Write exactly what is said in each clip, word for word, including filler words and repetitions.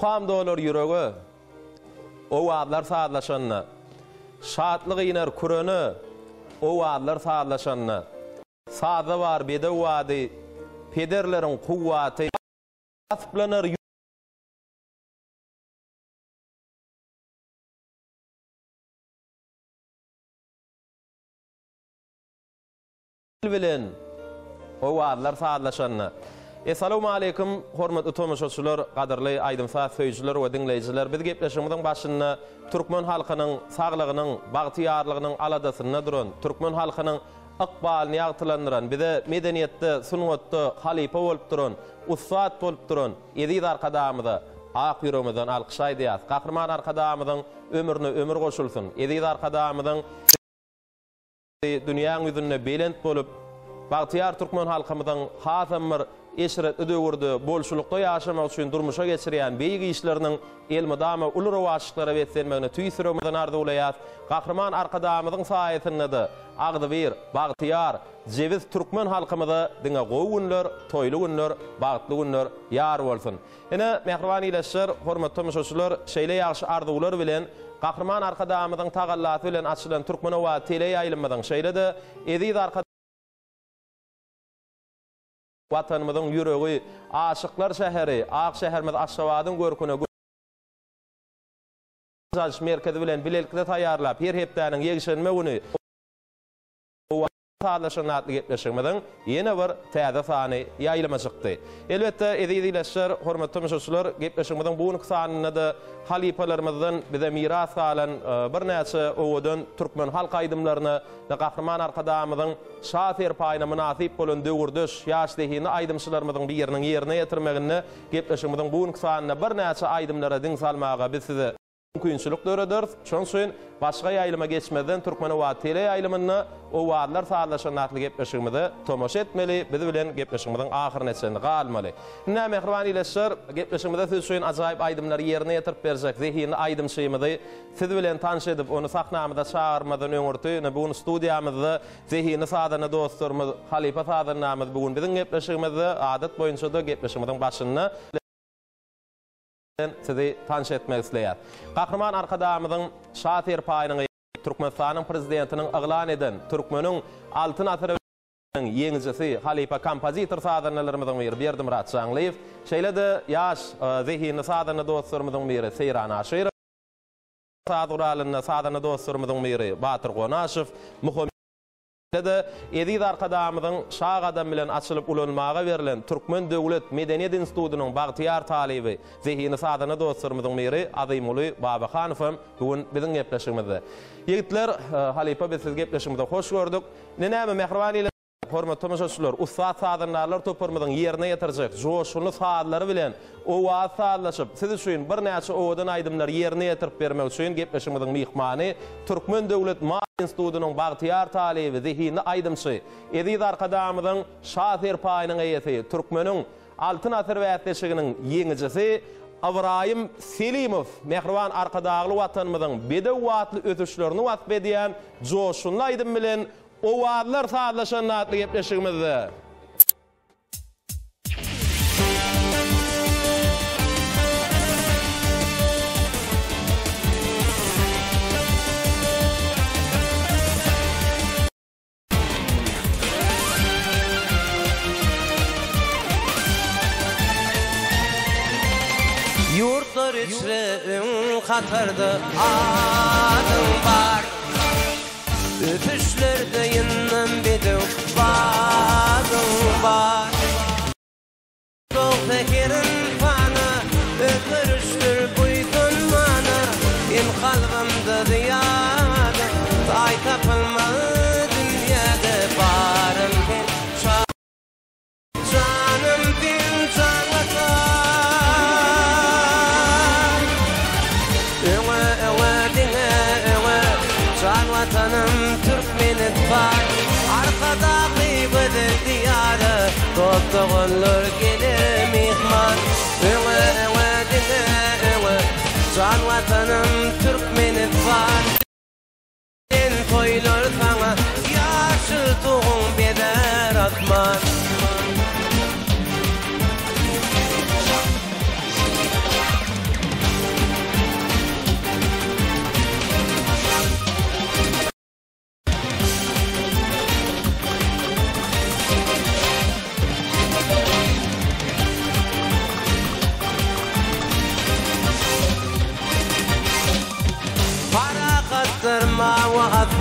Muqam dolar yürege, o wadlar saadlaşanna, şatlyk iner kuröny, o wadlar saadlaşanna, saada var bede wady, pederlerin kuwwaty, asplanar bilen o wadlar saadlaşanna. Assalamu alaykum hormatly tomoşaçylar, gaderli aýdym saat söýüjler we dinleýijiler. Biz gepleşigimiziň başynda türkmen halkynyň saglygynyň, bagtyarlygynyň aladasyna duran, türkmen halkynyň ykbalyny ýagtylandyran, bize medeniýetde, sungatda halipa bolup duran, ustad bolup duran, Edid arkadamyza ak ýüregimizden alkyşaý diýär. Gahrman arkadamyzyň ömürine ömür goşulsun. Edid arkadamyzyň dünýäň ýüzünde belent bolup, bagtyar türkmen halkymyzyň hatamyr eşret ödegurdy bolşulukda ýaşamak üçin durmuşa geçirýän beýgi işleriniň elmydama uly rowaşlyklara betlenmegine tüýsüremeden arzuwlaýar. Gahrman arkadamyzyň saýetinde Agdywer, Bagtyar, Jewiz türkmen halkymyza diňe gowy günler, toýly günler, bagtly günler ýar bolsun. Ene mehriban ileşler, hormatly tomuşaçylar, şeýle ýaşy arzuwlar bilen Gahrman arkadamyzyň tagallaty bilen açylan türkmen we tele ýaýlymyzyň şeýle-de Edid arkada watanymyzyň ýüregi, aşyklar şäheri, Ak şäherimiz Aşgabatyň görküne Jaş merkezi bilen bilelikde taýýarlap, her hepdäniň ýegişenme güni saadlaşanatly gepleşigimiziň ýene bir täze sany ýaýlama çykdy. Elbetde Edid ileşler, hormatly tomuşaçylar, gepleşigimiziň bu günki sanyna da halipalaryymyzdan bize miras galan bir näçe owadan türkmen halk aýdymlaryny da Gahrman arkadamyzyň şafer paýyna münasip bolan döwürdeş ýaş dehini aýdymçylarymyzyň bir ýeriniň ýerine ýetirmegini gepleşigimiziň bu günki sanyna bir näçe aýdymlara diň salmaga biz size mümkinçilik dörederiz. Şoň üçin başga ýaýlyma geçmeden türkmen we tele ýaýlymyny o wadlar saadlaşanatly gepleşigimizi tomoş etmeli, biz bilen gepleşigimiziň ahyryna etsendi galmaly. Näme mehriban ileşler, gepleşigimizde siz üçin ajaýyp aýdymlary ýerine ýetirip berjek zehini aýdymçymyzy siz bilen tanış edip onu sahnamyda çağırmadan öňürtü, bu studiýamyzda zehini saadana dostlarymyz, halipa saadanyňamyz bugün biziň gepleşigimizde adat boýunça da gepleşigimiziň başyna sizi tanış etmek isleýär. Gahrman arkadamyzyň şafer paýynyň Türkmenistanyň prezidentiniň aglan eden Türkmeniň altyn atyrynyň ýeňijisi halipa kompozitor saadanylarymyzyň biri Berdimurat Şaňlyýew, şeýle-de ýaş zehini saadany dostlarymyzyň biri Seyran Aşyr, saaduralyny saadany dostlarymyzyň biri Batyr Gonaşew, de Edid arkadamyzyň şag adam bilen açylyp ulanmaga berilen Türkmen Döwlet Medeniýet Institutynyň bagtyar talibi zehini saadany dostlarymyzyň biri Azymuly Babahanow bugün biziň gepleşigimizde. Ýigitler, halipa biz siz gepleşigimizde hoş gördük. Näme mehriban ile hormatly tomuşaçylar, ustad saadanylar toparmyzyň ýerine ýetirjek joşuly saadlary bilen o wagt saadlaşyp siz üçin bir näçe owadan aýdymlar ýerine ýetirip bermek üçin gepleşigimiziň mihmany Türkmen Döwlet Institutynyň bagtyar talibi zehini aýdymçy Edid arkadamyzyň şafer paýynyň eýesi Türkmeniň altyn atyr wätleşiginiň ýeňijisi Abrahim Selimow mehriban arkadagly watanymyzyň bede watly ötüşlerini wat bedýän joşuly aýdym bilen o wadlar saadlaşanatly gepleşigimizde Yurtlar içre'in hatarda adım var, öpüşlerde yinnem bedew badım var. Çok tekerin bana, öpürüştür buydun bana, in kalbimde ziyade, ay tapılmalı dünyada barım ben, canım bin canlata. Vatanım Türkmenet var, arkada kıybıdı diyarı, Toptağınlar gelir mihman. Öve öve dine öve, can vatanım Türkmenet var. En koylar sana, yaşıl toğun beder atman.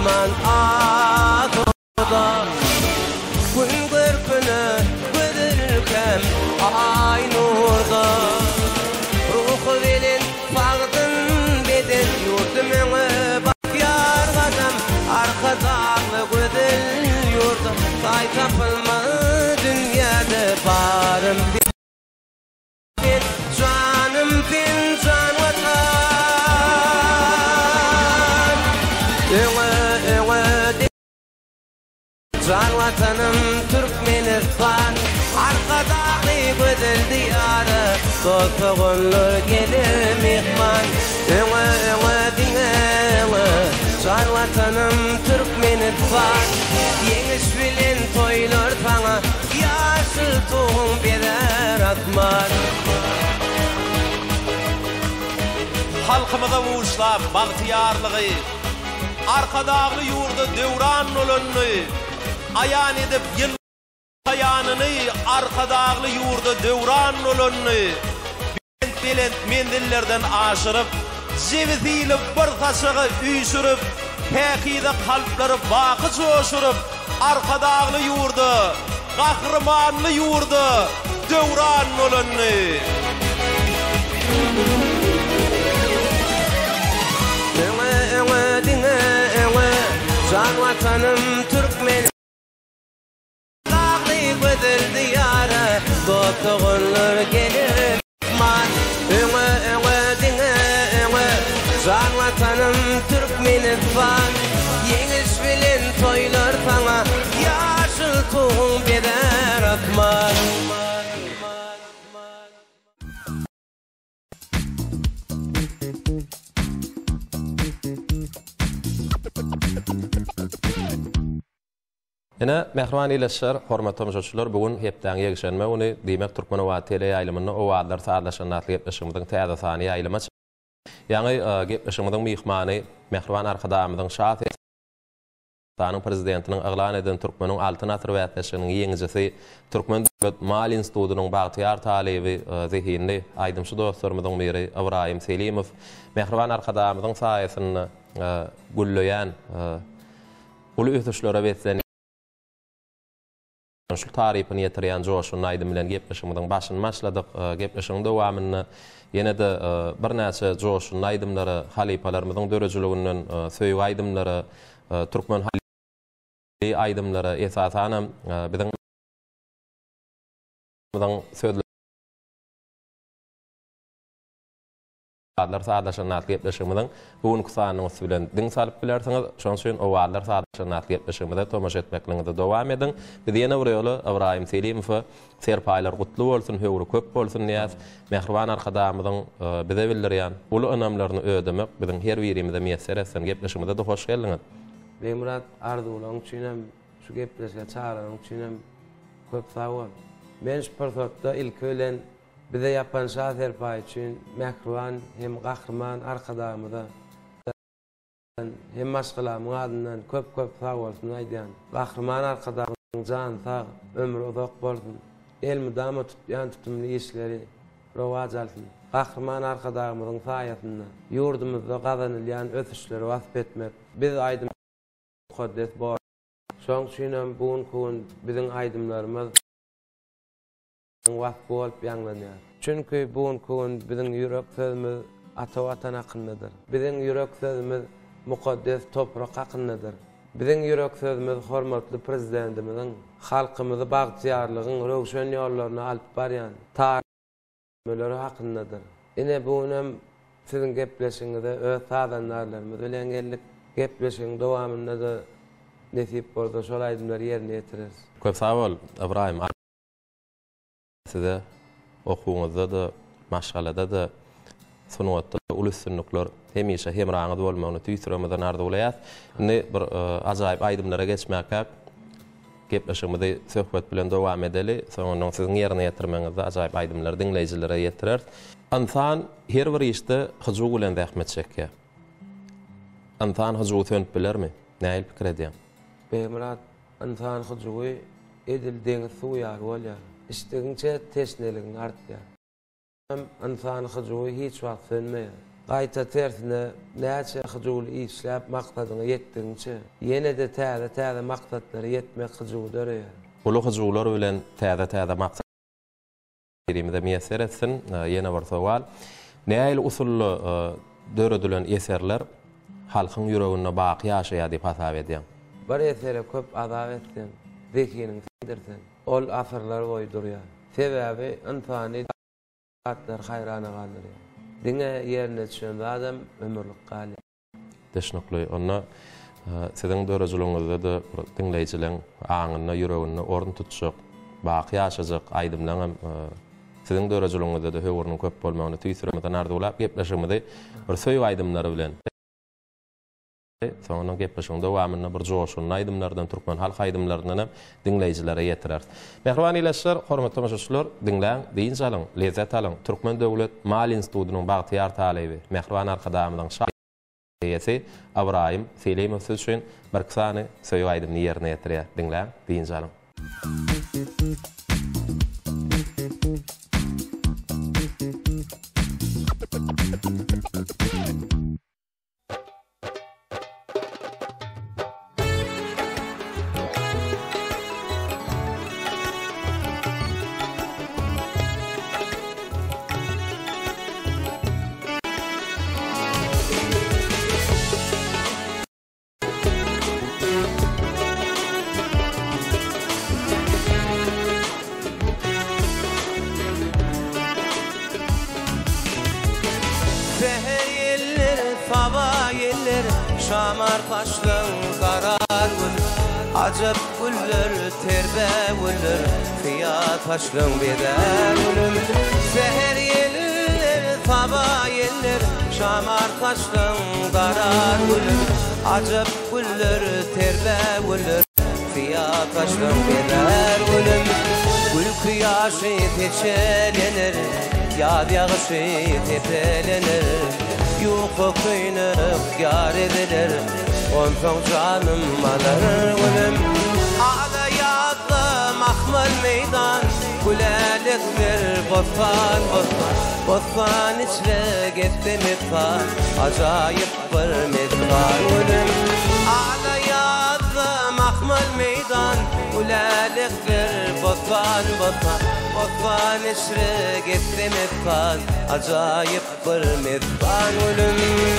mehman adoda gün görkünü gödürkem ay nurda ruhu velin fağdın beden yurdumunu bakyar gadam arkadağlı gödül yurda tay tapılma dünyada barım bin canım bin can vatan ewe ewe can vatanım Türkmenistan arkadağlı gödül diyarı Toltuğunlar gelir mihman ewe ewe dinlewe can vatanım Türkmenistan Yeniş bilen toylar sana yaşıl tohum birer atman Halkımıza uğuşlap bahtiyarlığı arkadağlı yurda devran olanını ayan edip yıl ayanını arkadağlı yurda devran olanını bilent bilent mendillerden aşırıp ceviziyle bir kaşığı üysürüp pekide kalpleri bakı coşurup arkadağlı yurda kahramanlı yurda devran olanını ewe ewe dine ewe can vatanım Türkmen dağlı gödül diyarı Toltuğunlar gelir mihman ewe ewe dine ewe can vatanım Türkmenistan Yeniş bilen toylar sana yaşıl tohum birer atman Ene mehriban ileşer, hormatly müşahiçler, bugün hepden ýegişenme uny diýmek Türkmen Owa tele ýaýlymyny o wagtlar saatlaşanatly ýetmişimizdiň täze sany ýaýlyma. Ýani gepleşimizdiň mehmany mehriban arkadamyzyň şahsy Türkmenistan prezidentiniň eglan eden Türkmeniň altyn asr wätleşiginiň ýeňjisi Türkmen Döwlet Mal Institutynyň bagtyar talebi zehinli aýdymçy dostlarymyzyň biri Ibrahim Selimow mehriban arkadamyzyň saýasyny gulleýän uly ötüşlere betlen şu tarifini ýetirýän joşuny aýdym bilen gepleşigimiň başyny başladyk. Gepleşigiň dowamyny ýene de bir näçe joşuny aýdymlary halipalarymyzyň dörejiliginiň söýgü aýdymlary Türkmen halipa aýdymlary esasan biziň söýdüler adlar saatlaşanat gepleşigimiň bugünkü sanyňyz bilen diň salyp bilersiňiz. Şoň üçin o adlar saatlaşanat gepleşigimizde tomaş etmekliňizde dowam edin. Biz ýene bir ýoly Ibrahim Selimow serpaýlar gutly bolsun, höwri köp bolsun diýäs. Mehriban arkadamyzyň bize bildirýän uly önamlaryny ödemek biziň her birimize meýesser etsen gepleşigimizde de hoş geldiňiz. Bemurat arzuwlaryň üçinem şu gepleşige çağıranyň üçinem köp sag bol. Men şu persatda ilk ölen bize yapan şahser pay üçin mehriban hem gahrman arkadamyda hem maşgalamyň adyndan köp köp sag bolsun aýdýan. Gahrman arkadamyň jan sag, ömrü uzak bolsun. Elmi dama tutýan tutumly işleri rowaj alsyn. Gahrman arkadamyň saýasynda ýurdumyzda gazanylýan ösüşleri wasp etmek biz aýdym mukaddes bor. Şoň üçin bugün biziň aýdymlarymyz wasp bolup ýanglanýar. Çünki bugün biziň ýürek sözümiz ata watan hakyndadyr. Biziň ýürek sözümiz mukaddes toprak hakyndadyr. Biziň ýürek sözümiz hormatly prezidentimiziň halkymyzy bagtyarlygyň röwşen ýollaryna alyp barýan tarihleri hakyndadyr. Ine bugün siziň gepleşiňizde öz sadanlarlarymyz bilen geldik. Gepleşiň dowamynda da nesip bolsa şol aýdymlary ýerine ýetirir. Köp sag bol Ibrahim. Size okuňyzda da, maşgalada da sunwatda uly sünnükler hemişe hem raňyz bolmagyny tüýsüremeden arzuwlaýas. Indi bir ajaýyp aýdymlara geçmäke gepleşigimizde söhbet bilen dowam edeli. Soňra siziň ýerine ýetirmeňizde ajaýyp aýdymlary dinleýijilere ýetirer. Insan her bir işte hyjy bilen zähmet çekýär. Insan hyjy tönüp bilermi? Näil pikir edýän? Bemurat insan hyjy edil deňiz suw ýaly bolýar. İsteginçe teşneligin artýar. Hem insan hyjy hiç wagt sönmeýär. Gaýta tersine näçe hyjul işläp maksadyna ýetdiňçe, ýene de täze-täze maksatlara ýetmek hyjuldyr. Ulu hyjullar bilen täze-täze maksat birimize meýser etsin. Ýene bir sowal. Näil usully döredilen eserler halkyň ýüregine baky ýaşaýar diýip hasap edýär. Bir esere köp azap etdim. Zekiniň sindirsen. Ol asyrlar boýy durýar. Sebäbi insany atlar hayrana galdyr. Diňe ýerine düşen adam ömürlük galy. Deşnokly onda siziň döredileňizde de dinleýijileň aňyna ýüregine orun tutjak, baky ýaşajak aýdymlaňam siziň döredileňizde de höwürniň köp bolmagyny tüýsürmeden arduglap gepleşmedi. Bir söýüp aýdymlary bilen Sonra gepleşiň dowamyna bir joşun aýdymlardan türkmen halk aýdymlaryndan dinleýijilere ýetirer. Mehriban ileşler, hormatly tamaşaçylar, dinläň, diýin salyň, lezzet alyň. Türkmen Döwlet Mal Institutynyň bagtyýar talyby, mehriban arkadamyň şaýaty Abrahim Selimov söz üçin bir kysany söýüp aýdymny ýerine ýetirýär. Dinläň, diýin salyň. Şamar taşlığın karar gül, acep güller terbe güller, fiyat taşlığın beder gülüm. Seher yeller, sabah yeller, şamar taşlığın karar gülüm, acep güller terbe güller, fiyat taşlığın beder gülüm. Gül kıyaşı teçelenir, yad yağışı tepelenir, yuqo kıynıp yar edilir, onsoň canım alır gülüm. Ağda yadlı mahmal meydan, gülelikler bostan bostan, bostan içre gitti mitfan, acayip bir mitfan gülüm. Ağda yadlı mahmal meydan, gülelikler bostan bostan, bostan içre gitti mitfan, acayip bir mitfan gülüm.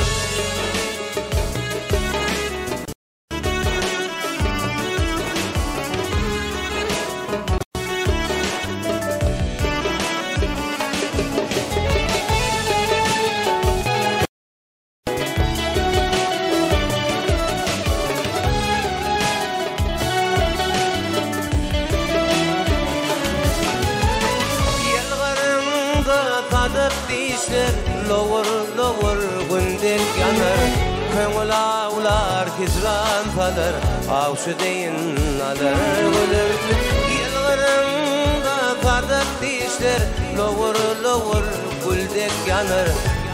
Lowur lowur gündek yanar, köňül ağlar hicran kalır, awşy deyin alır gülüm. Ýylgyrymda tadyp dişler, lowur lowur güldek yanar,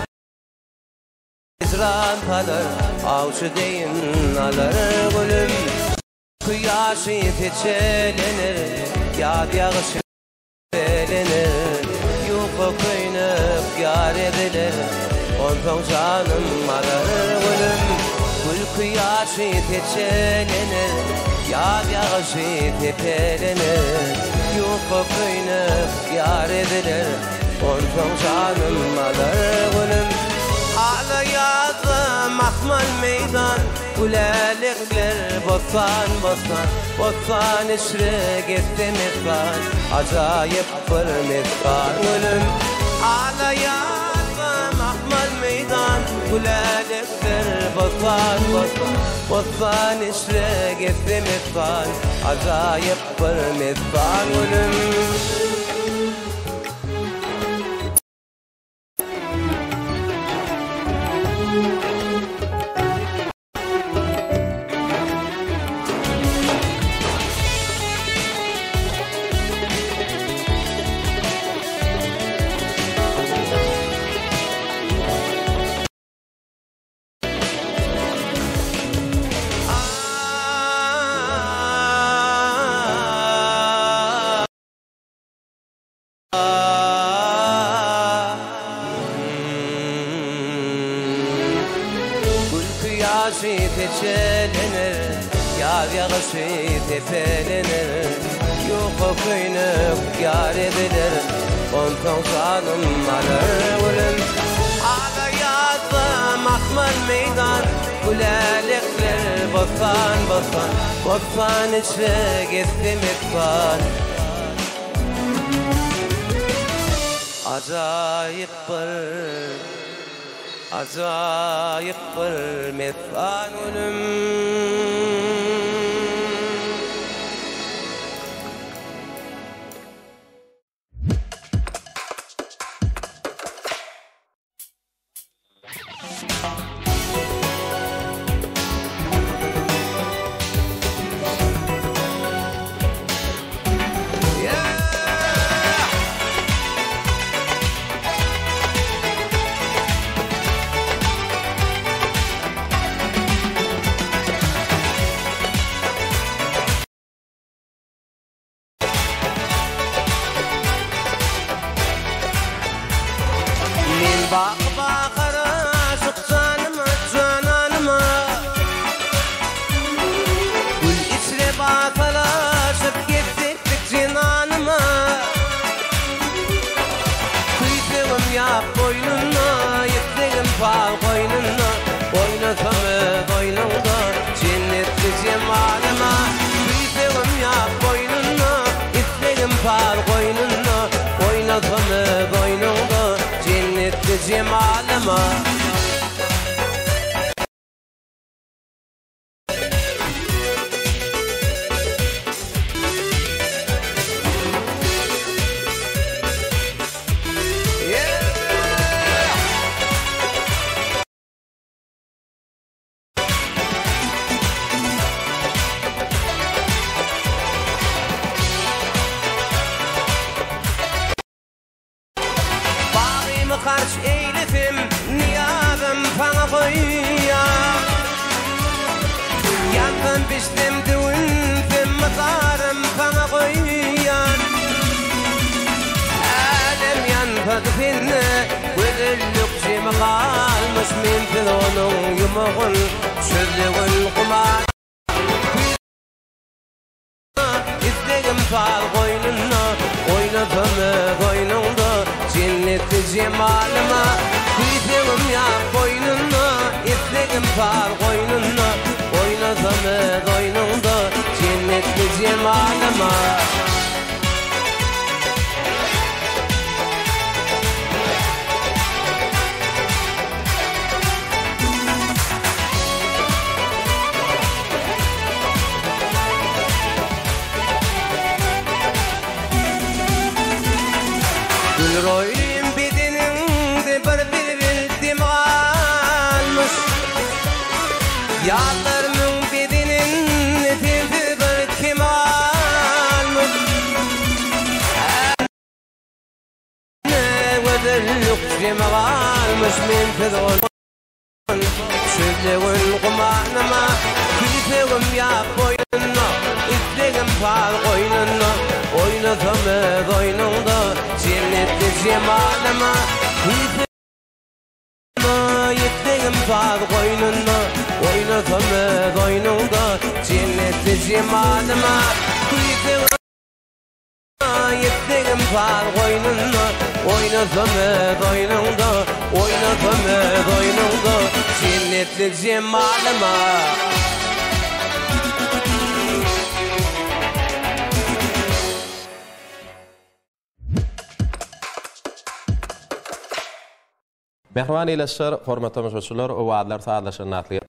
hicran kalır, awşy deyin alır gülüm. Kıyaşy teçelenir, ýad ýağışı telenir, yuqo kıynıp yar edilir, onsoň canım alır gülüm. Gül kıyaşı teçelenir, ýad ýağışı tepelenir, yuqo kıynıp yar edilir, onsoň canım alır gülüm. Hala ýazdy mahmal meydan, gülelikler bostan bostan, bostan içre gitti mitfan, acayip bir mitfan gülüm. Hala ýazdy mahmal meydan, gülelikler bostan bostan, bostan içre gitti mitfan, acayip bir mitfan gülüm. Kıyaşı teçelenir, yar yağışı tepelenir. Yok o köynük yar edilir, ondan sanım alır ölüm. Ağla yazdım akmal meydan, gülelikler bostan bostan, bostan içe gittim ikbal. Acayip bir, acayip bir meslan ölüm. Bak bakara aşık canıma cananıma, gül içre batalaşıp gittik cinanıma. Kıytığım yap boynuna, yıktığım bal koynuna, oynatamı boynunda cennetli cemalıma. Kıytığım yap boynuna, yıktığım bal koynuna, oynatamı boynunda cennetli cemalıma. Karş eylifim niyabım bana koyya, yandım piştim düğünfim mıtarım bana koyya. Alem yanpadı finne güllük cimi kalmış min filonun yumuğun sözlüğün kumar. İzlegim fal koynuna, oynadımı koynunda cennetli cemalıma. Kıytığım ya koynuna, izlegim fal koynuna, oynadımı koynunda cennetli cemalıma. Gülroyum bedeninde bir bir bildim almış, yağlarımın bedeninde bir bir kim almış. Ne güzellik cem almış min fidon sözlüğün kumanıma. Kıytığım ya boynuna, izlegim fal koynuna, oynatamı koynunda cennetli cemalıma. Kıytığıma yettiğim fal koynuna, oynatamı koynunda cennetli cemalıma. Kıytığıma yettiğim fal koynuna, oynatamı koynunda, oynatamı koynunda cennetli cemalıma. Mehman ileşler, hormatly müşahiçler, o wagtlar saatlaşan natly.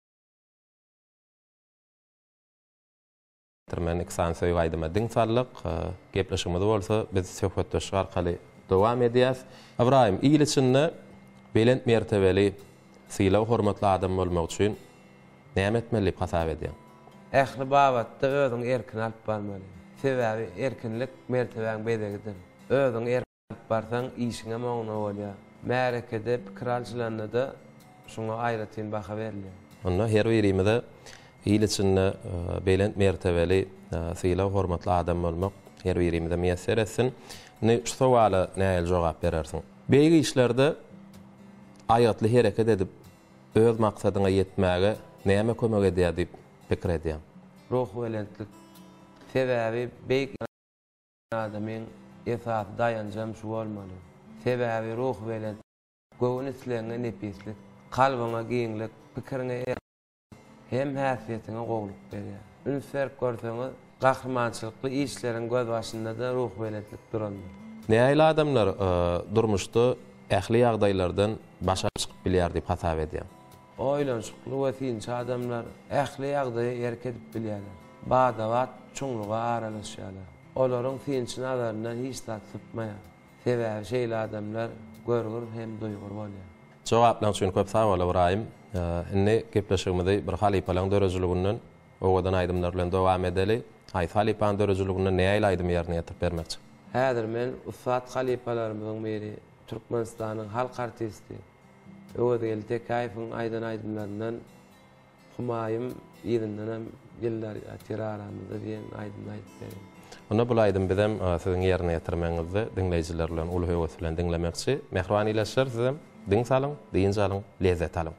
Men iksan söýüp aýdyma diň sallyk, gepleşigimiz bolsa biz söhbetdeş arkaly dowam edýäs. Ibrahim, iýleçinde belent mertebeli, sylaw hormatly adam bolmak üçin näme etmeli hasap edýär? Ähli babatda özüň erkin alyp barmaly. Sebäbi erkinlik mertebeň bedegidir. Özüň erkin alyp barsaň işiňe moňna bolýar. Märekede kralçylarna da şoňa aýratyn baha berilýär. Onda her birimize iýleçinde belent mertebeli, sylaw hormatly adam bolmak her birimize meýesser etsin. Ne şu sowala näil jogap berersiň? Beýgi işlerde aýatly hereket edip öz maksadyna ýetmäge näme kömek edýär diýip pikir edýär. Ruh welentlik sebäbi beýik adamyň esas dayanjam şu bolmaly. Sebäbi ruh welent göwünislerine nepeslik, kalbyňa giňlik, pikiriňe hem häsiýetine gowluk berýär. Ünsär görseňiz, gahrmançylykly işleriň göz başynda da ruh welentlik durandyr. Näýe adamlar durmuşda ähli ýagdaýlardan başa çykyp bilýär diýip hasap edýär. Oýlanşykly we tinçi adamlar ähli ýagdaýy ýerk edip bilýärler. Bada-bat çuňluga aralaşýarlar. Olaryň tinçi nazaryndan hiç tat tutmaýar. Sebäbi şeýle adamlar görgür hem duýgur bolýar. Jogaplaryň üçin köp sag bol Ibrahim. Indi gepleşigimizi bir halipalaň dörejiliginden owadan aýdymlar bilen dowam edeli. Hay halipalaň dörejiliginden näýe aýdym ýerine ýetirip bermekçi. Häzir men Usat halipalarymyzyň biri Türkmenistanyň halk artisti Öwedil Tekaýewiň aýdan aýdymlaryndan Humaýym ýerinden hem ýyllar atiraramyzda diýen aýdym aýdyp berdim. Ona bu aýdym bizem siziň ýerine ýetirmeňizdi dinleýijiler bilen uly höwes bilen dinlemekçi. Mehrbanylaşyr sizem diň salyň, diň salyň, lezzet alyň.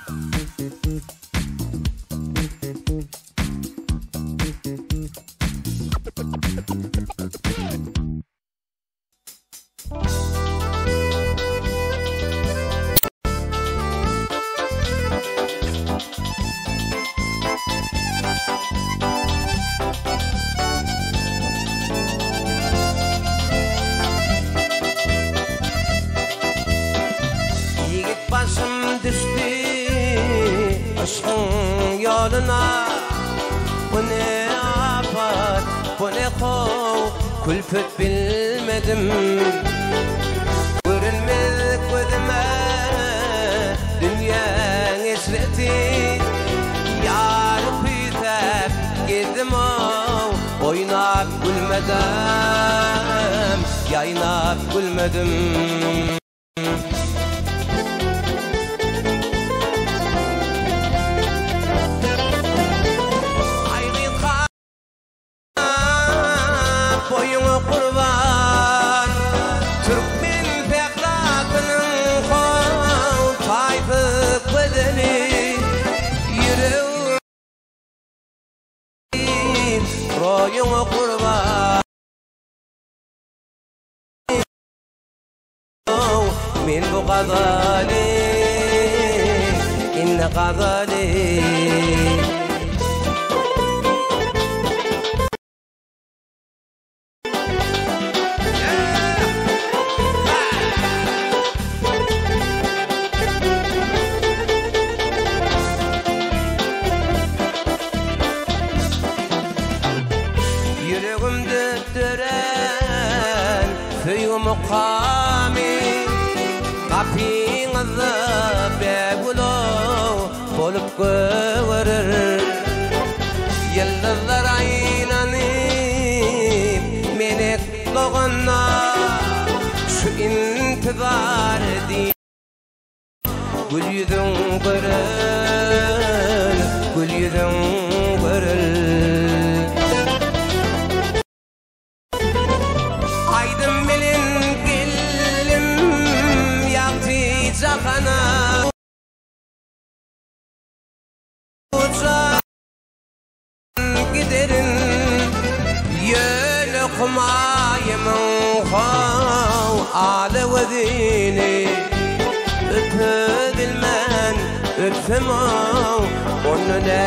Aşkın yoluna bu ne afat, bu ne kork, külfet bilmedim. Görünmez gözüme dünyanın esreti, yarıp yüzep gezdim o, oynap gülmedim, yaynap gülmedim. Royuňa kurban min bu gazali inne gazali mukami kapyňyzy begulo bolup göwerir ýyldızlar aýlanyp menek dogana şu intizar edip gül ýüzüň görel gül ýüzüň görel Zakana uçan giderin yöl okumayımın hav ale vezini öpüdilmen öpfemam onu ne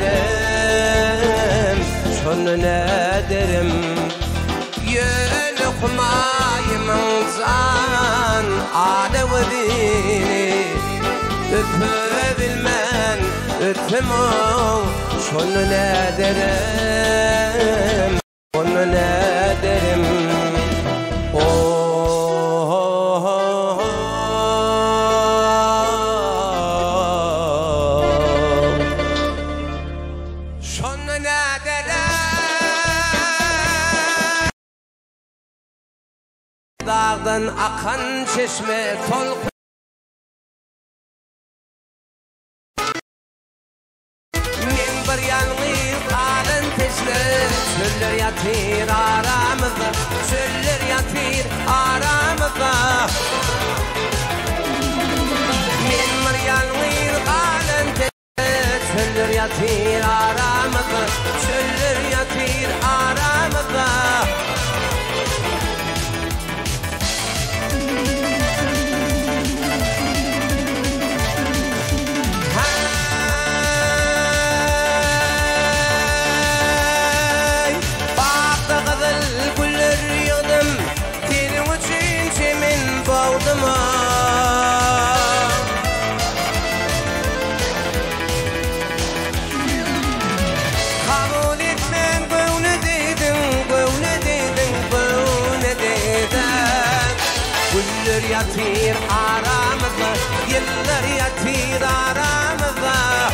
derim şunu ne derim yöl okumayımın zan ale vezini öpüdilmen öpfemam şunu ne derim onu ne derim oh şunu ne derim dağdan akan çeşme sol Çöller yatır aramızda, çöller yatır aramızda. Men bir yalnız yatır aramızda, çöller yatır aramızda. Hey, bakta kızıl güller yığdım, senin için çemin boğdum. Güller yatır aramızda, yıllar yatır aramızda.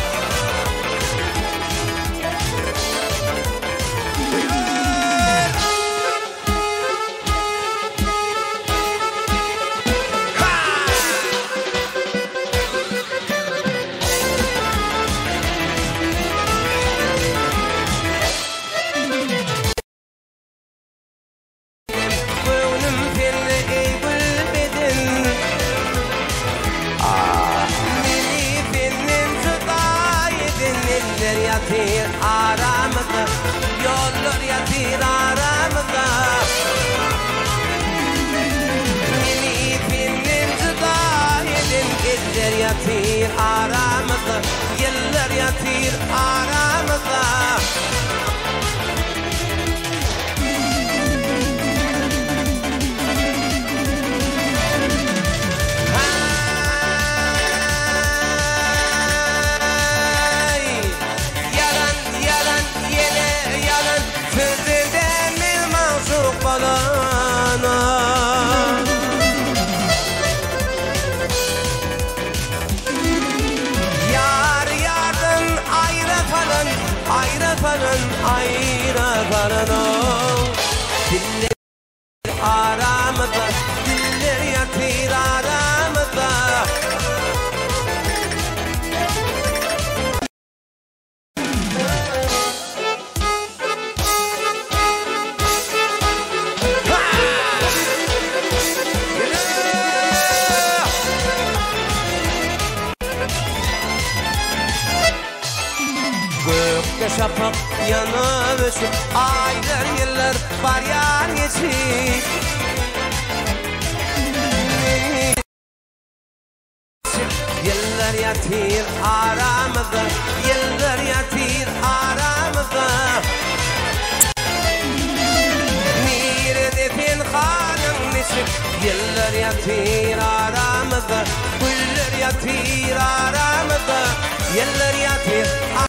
Yatır aramızda, yollar yatır aramızda. Beni benim cüda edin, eller yatır aramızda, yıllar yatır aramızda. Yar yardan ayrı falan, ayrı falan, ayrı falan. Diller aramızda, diller yatır aramızda. Gökte şafak yanıp öşüp, aylar yıllar var yan geçip. Yıllar yatır aramızda, yıllar yatır aramızda. Nerede pinhanın neşip, yıllar yatır aramızda, güller yatır aramızda, yıllar yatır aramızda.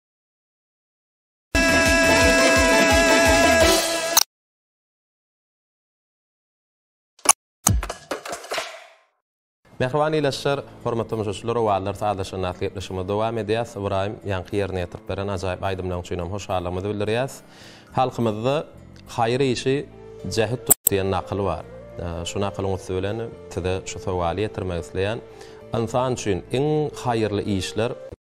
Mehriban ilaşlar, hormatly müşahiçler we wagtlar saatlaşan näsipleşime dowam edýäs. Ibrahim ýanky ýerine ýetirip beren ajaýyp aýdymlaryň üçin hoş halymyzy bildirýäs. Halkymyzda haýry işi jehit diýen nakyl bar. Şu nakylyň üstüne tide şu sowaly ýetirmek isleýän insan üçin iň haýyrly işler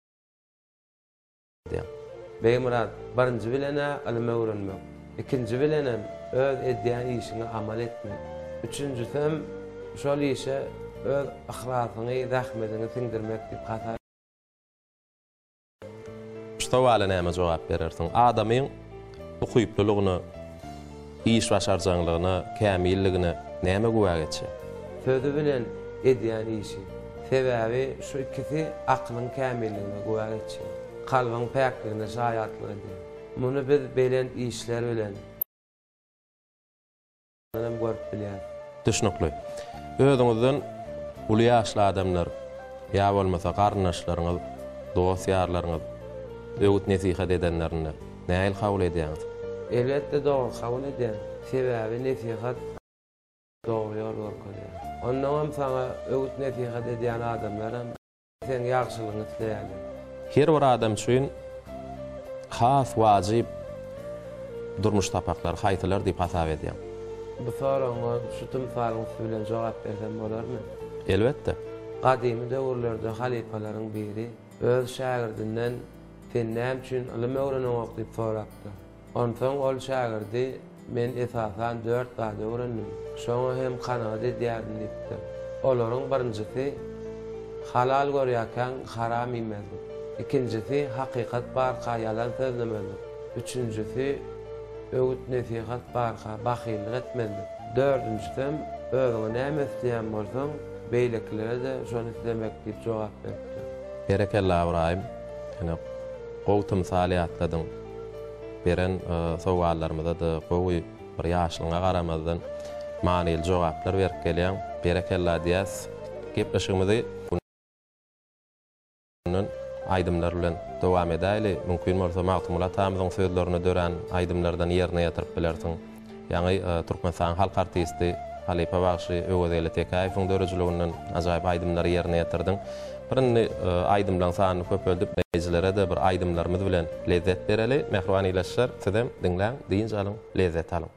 diýen. Beýmurat, birinji bilene ilmi öwrenmek, ikinji bilene öz edýän işiňe amal etmek, üçünjüsi şol işe öz ahlakyny, rahmetini sindirmek diýip gatar. Şu sowaly näme jogap berersiň? Adamyň ukyplylygyny, iş başarjaglygyny, kämilligini näme güwäg etjek? Sözü bilen edýän işi. Sebäbi şu ikisi aklyň kämilligine güwäg etjek. Kalbyň päkligine şaýatlyk edýär. Muny biz belen işler bilen hem görüp bilýär. Düşnükli. Özüňizden uly ýaşly adamlar, ýa bolmasa garnaşlaryňyz, dost ýarlaryňyz, öwüt nesihat edenlerine näil kabul edýäňiz? Elbetde dogry kabul edýän. Sebäbi nesihat dogry ýol görkezýär. Ondan hem saňa öwüt nesihat edýän adamlar hem sen ýagşylygyny isleýärler. Her bir adam üçin has wajyp durmuş tapaklar, haýtylar diýip hasap edýän. Bu soraňa şu tymsalyň bilen jogap bersem bolarmy? Elbetde. Gadymy döwürlerde halifalaryň biri öz şagirdinden sen näme üçin ilim öwrenmek diýip sorapdy. Ondan ol şagirdi men esasan dört gaty öwrendim. Şoňa hem kanaat edýärdim diýipdi. Olaryň birinjisi halal görýärken haram ýemezdi. ikincisi hakikat barka yalan sözlemelik, üçüncüsü öğüt nesihat barka bakillik etmelik, dördüncüsü özüňe näme isleýän bolsaň beýleklere de şonu islemek diýip jogap berdi. Berekellah Ibrahim. Yani gowtum salihatladyň. Beren sowgallarymyza da gowy bir ýaşlyňa garamazdan manyly jogaplar berip gelýän. Berekellah diýäs. Gepleşigimizi bunun aýdymlar bilen dowam edäýli. Mümkin bolsa Magtymul atamyzyň sözlerini dören aýdymlardan ýerine ýatyryp bilersiň. Ýani Türkmenistan halk artisti Halipa Bagşy Öwedeli Tekaýewiň dörejliginiň ajaýyp aýdymlary ýerine ýatyrdyň. Birini aýdymlaryň sanyny köpeltip näçelere de bir aýdymlarymyz bilen lezzet bereli. Mehriban ýylaşlar, sizem diňläň, diýinçe alyň, lezzet alyň.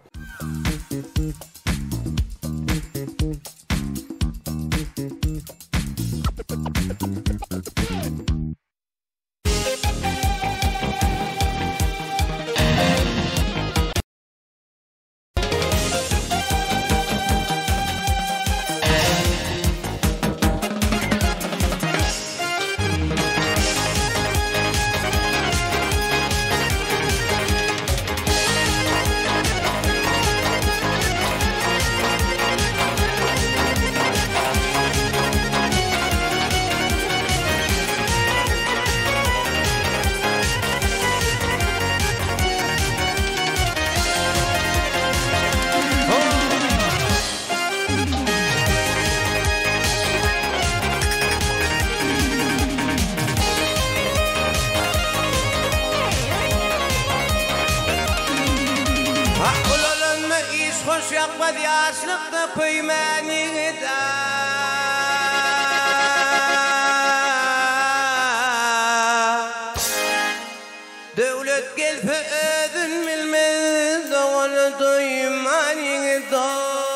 Dövlet gelpe ödün bilmez onu duymanı da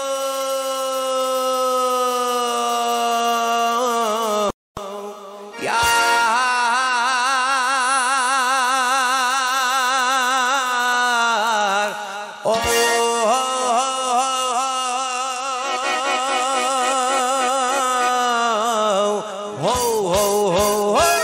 yar oh, oh, oh, oh, oh, oh.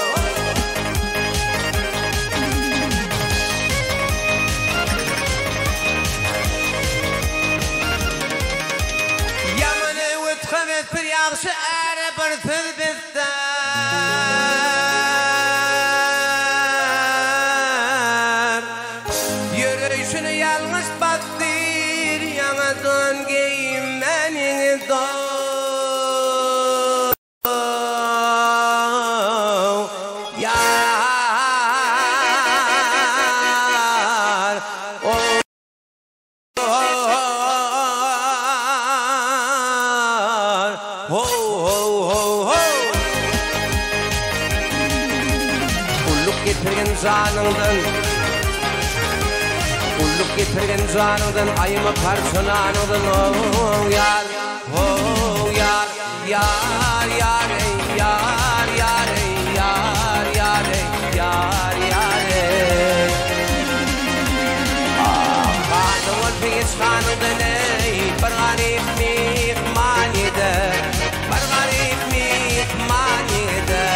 Yürüyüşünü yalnız baktır yanadan giymenin dağ yar oh, oh, oh, oh, oh. Kulluk getirgen zanından Kulluk getirgen zanından ayımı parçalanıdan oh yar oh yar yar yar ey yar yar ey yar yar ey yar yar ey ah kanun bir kanun ey bir garip mihmanide bir garip mihmanide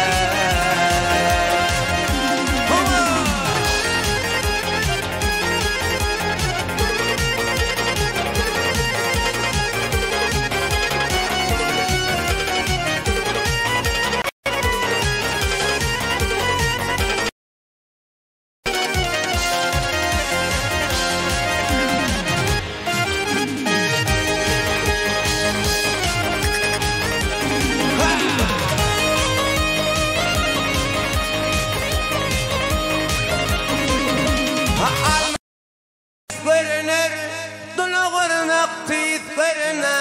görünür, dulağırın aktif görünür.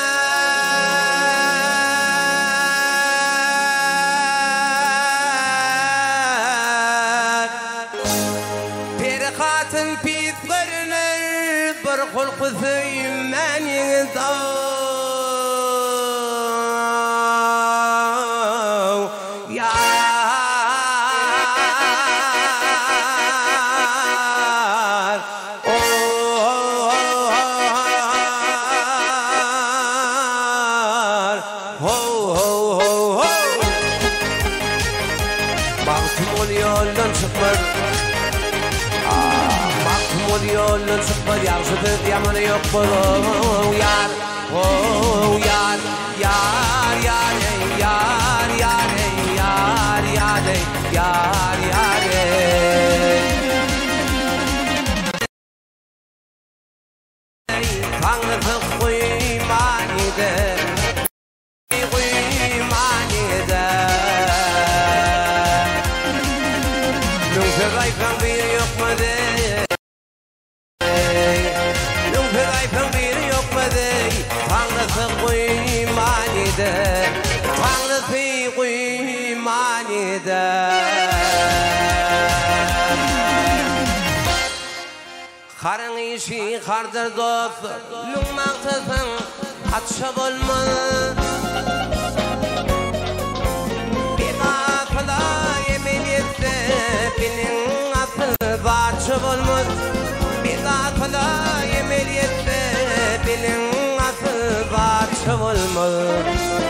Bir katın pis görünür, bir hulku söymenin dağ. Baktım ol yoldan çıkmaz Baktım ol yoldan çıkmaz Yaxşı tüt yamanı yok bolum Yar, oh yar Yar, yar, ey, yar, yar, ey, yar, yar, ey, yar, yar, ey Tanrı kuyman ide Kuyman ide Nungfe gayfan bir yok mu de Nungfe gayfan bir yok mu de Tanrı kuyman ide Tanrı kuyman ide Karın işi kardır dost Lüngmaktasın Atşa bolmaz Bir akıla yemin etse Bilin atı Batşı bolmaz Bir akıla yemin etse Bilin atı Batşı bolmaz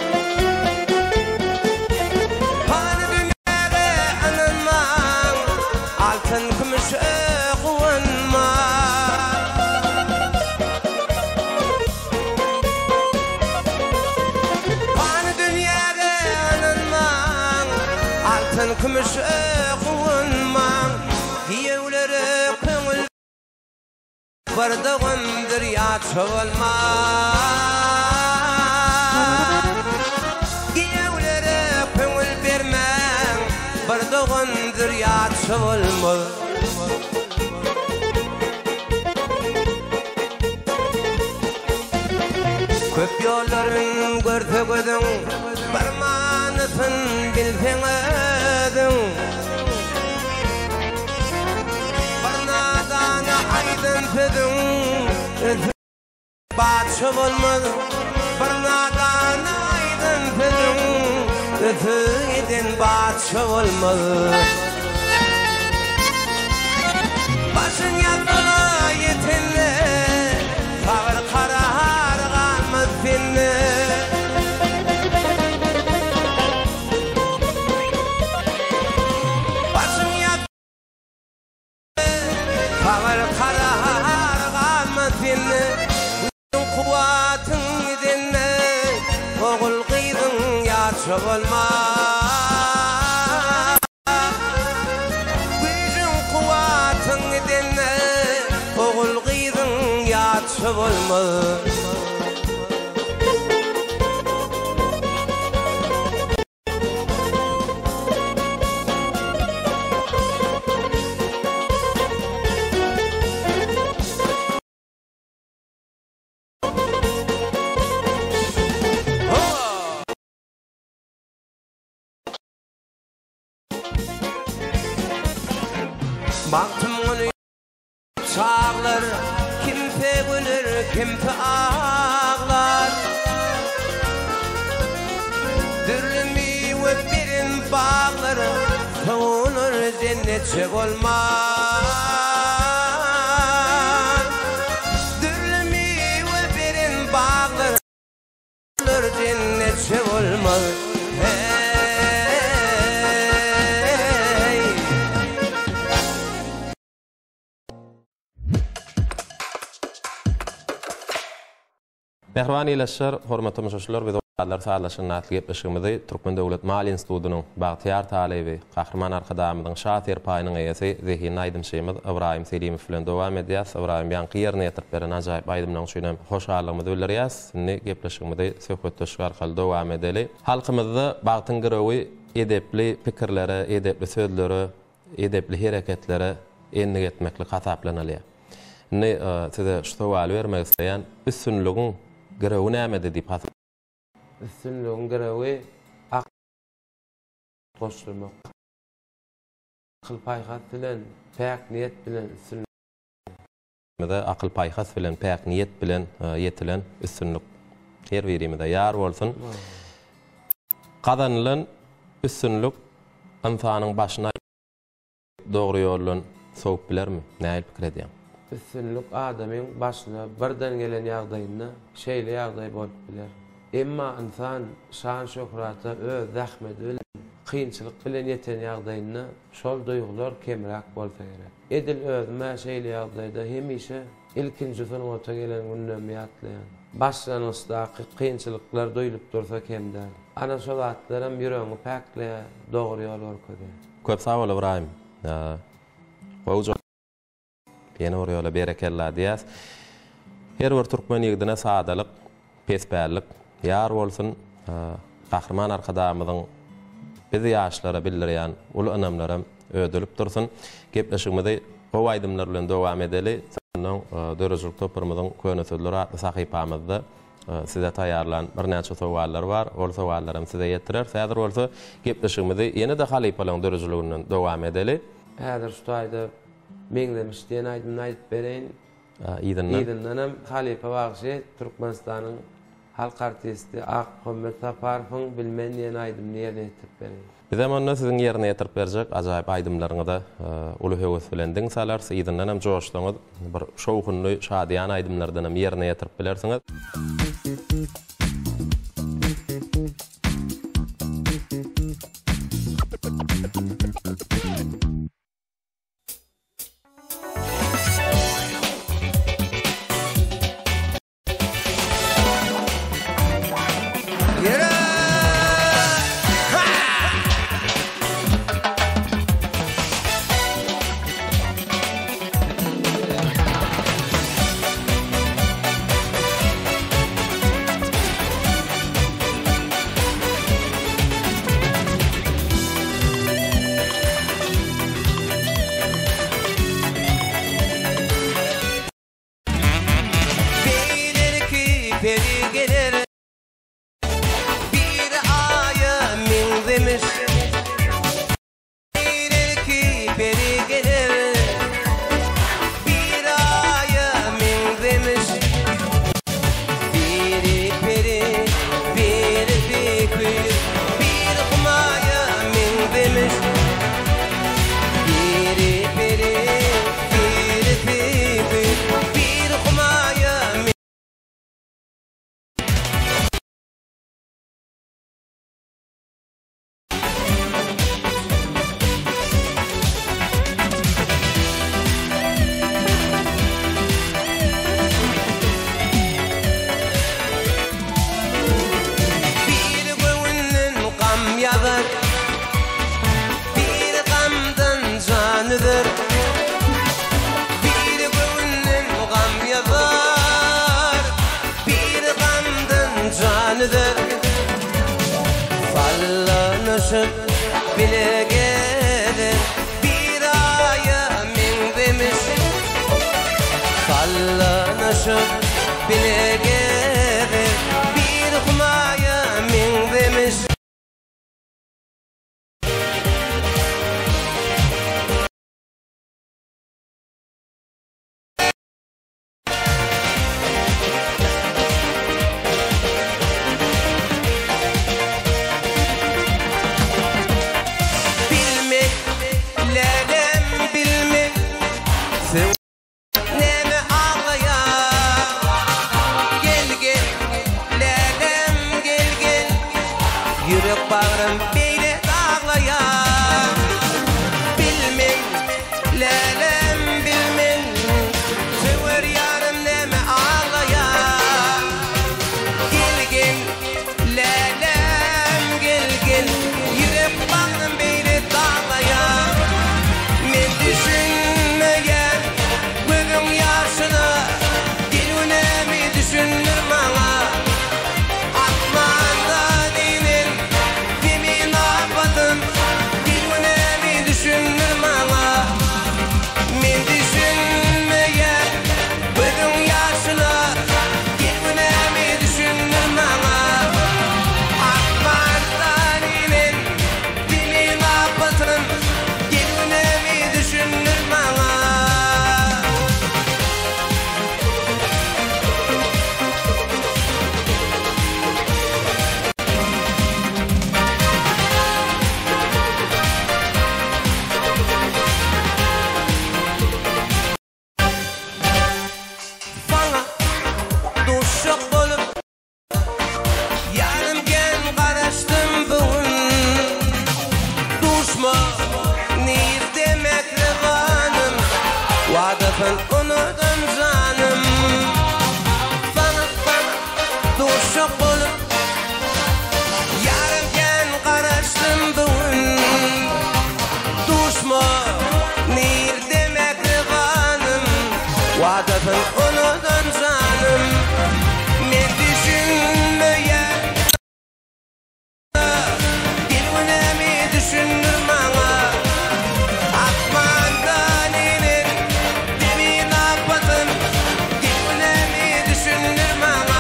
Hani dünyada anılmam Altın kümüş kuvunmam Altın kümüş kuvunman Diyevleri kıngıl Bardağındır ya çoğulman Diyevleri kıngıl vermen Bardağındır ya çoğulman Köp yolların görse gözün Barmanısın bilsen ödün Barnadana aydın tüdün Batşı olmaz Barnadana aydın tüdün Ötüydün batşı olmaz Başın yatıla yetinle Sağır karar kalmaz finne Sağır karar kalmaz finne Kuvatın dinle Oğul kıydın yaşı olmaz Gücün kuvatın dinle Oğul kıydın yaşı olmaz Baktım onu çağlar Kimse gülür kimse ağlar Dürlümü ve birin bağlar Soğunur cennetçik olmaz Dürlümü ve birin bağlar Soğunur cennetçik olmaz Mehriban ileşler, hormatly müşahireler we dostlar sağlaşyň natly gepleşigimizi Türkmen Döwlet Mal Institutynyň Bagtyar Talebi, Kahraman arkadamyň şahyr paýynyň eýesi Zehin Aýdymşeýimiz Ibrahim Selimov bilen dowam edýäs. Ibrahim ýa-ni ýerine ýetirip beren ajaýyp aýdymlaryň şeýle hoşallygymy bildirýäs. Ni gepleşigimizi söhbetleşik arkaly dowam edeli. Halkymyzda bagtyň görewi edepli pikirlere, edepli sözlere, edepli hereketlere enlik etmekli hataplanalýar. Ni size şu sowal bermek isleýän üstünlügiň görewi näme diýip hasap? Üstünlügiň görewi ak goşulmak. Akıl paýhat bilen, päk niýet bilen üstünlük. Mede akıl paýhat bilen, päk niýet bilen ýetilen üstünlük. Her birimize ýar bolsun. Kazanylan üstünlük insanyň başyna dogry ýoldan soňup bilermi? Näil pikir edýär? Üstünlük adamyň başyna birden gelen ýagdaýynda şeýle ýagdaý bolup biler. Emma insan şan şöhrata öz zähmeti kıyınçılık bilen yeten ýagdaýynda şol duýgular kemrak bolsa gerek. Edil özüme şeýle ýagdaýda hemişe ilkinji sunumata gelen gündemi ýatlaýan. Başlanysdaky kıyınçylyklar duýulyp dursa kemden. Ana şol atlaram ýüregiňi pakleýär, dogry ýol görkezýär. Köp sag bol Ibrahim. Goýjak ýene bir ýola berekella diýäs. Her bir türkmen ýigdine sadalyk, pesbärlik ýar bolsun. Gahrman arkadamyzyň bizi ýaşlara bildirýän ulu önemlere ödülüp dursun. Gepleşigimizi o aýdymlar bilen dowam edeli. Sandan dörejlik topurmyzyň köne sözleri atly sahypamyzda size taýýarlan bir näçe sowallar bar. Ol sowallarym size ýetirer. Häzir bolsa gepleşigimizi ýene de halypalyň dörejliginden dowam edeli. Häzir şu taýda meňden işleýän aýdymny aýdyp bereýin. Ýygynden. Ýygynden Halypa Bagşy Türkmenistanyň halk artisti Ahmet Safarowyň bilmen ýene aýdymny ýetip bereýin. Bize onda sizin yerine yetirip berjek ajaýyp aýdymlaryňy da uly höwes bilen diňsalar, ýygynden hem joşdyňyz bir şowkunly şadyan aýdymlardan hem yerine yetirip bilersiňiz. bile gelir bir aya min demiş sallanışıp bile gelir bir humaya min demiş adatın unudan canım. Men düşünmeyen dilunemi düşünür bana. Atmandan inin demin apatın dilunemi düşünür bana.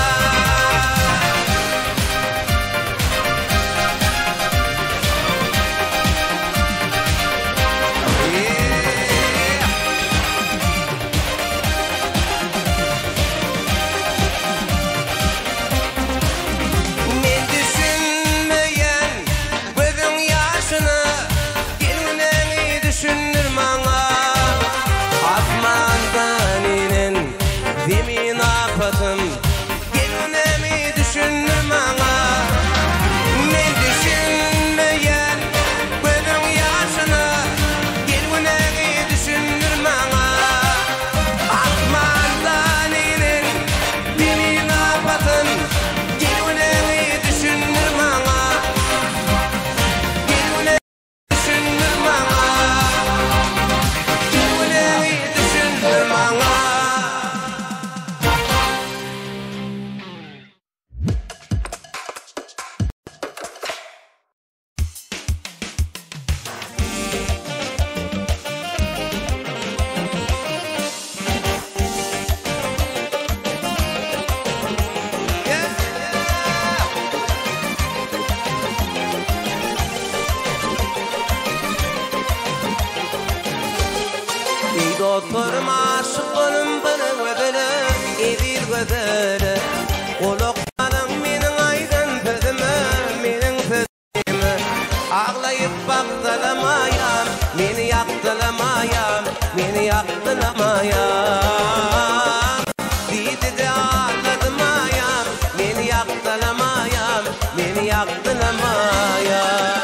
Dostlarım aşıklarım bana gödele, edil gödele. Kulaklarım menin aydan pözüme, menin pözüme. Ağlayıp baktılamayam, meni yaktılamayam, meni yaktılamayam. Didi de ağladımayam, meni yaktılamayam, meni yaktılamayam.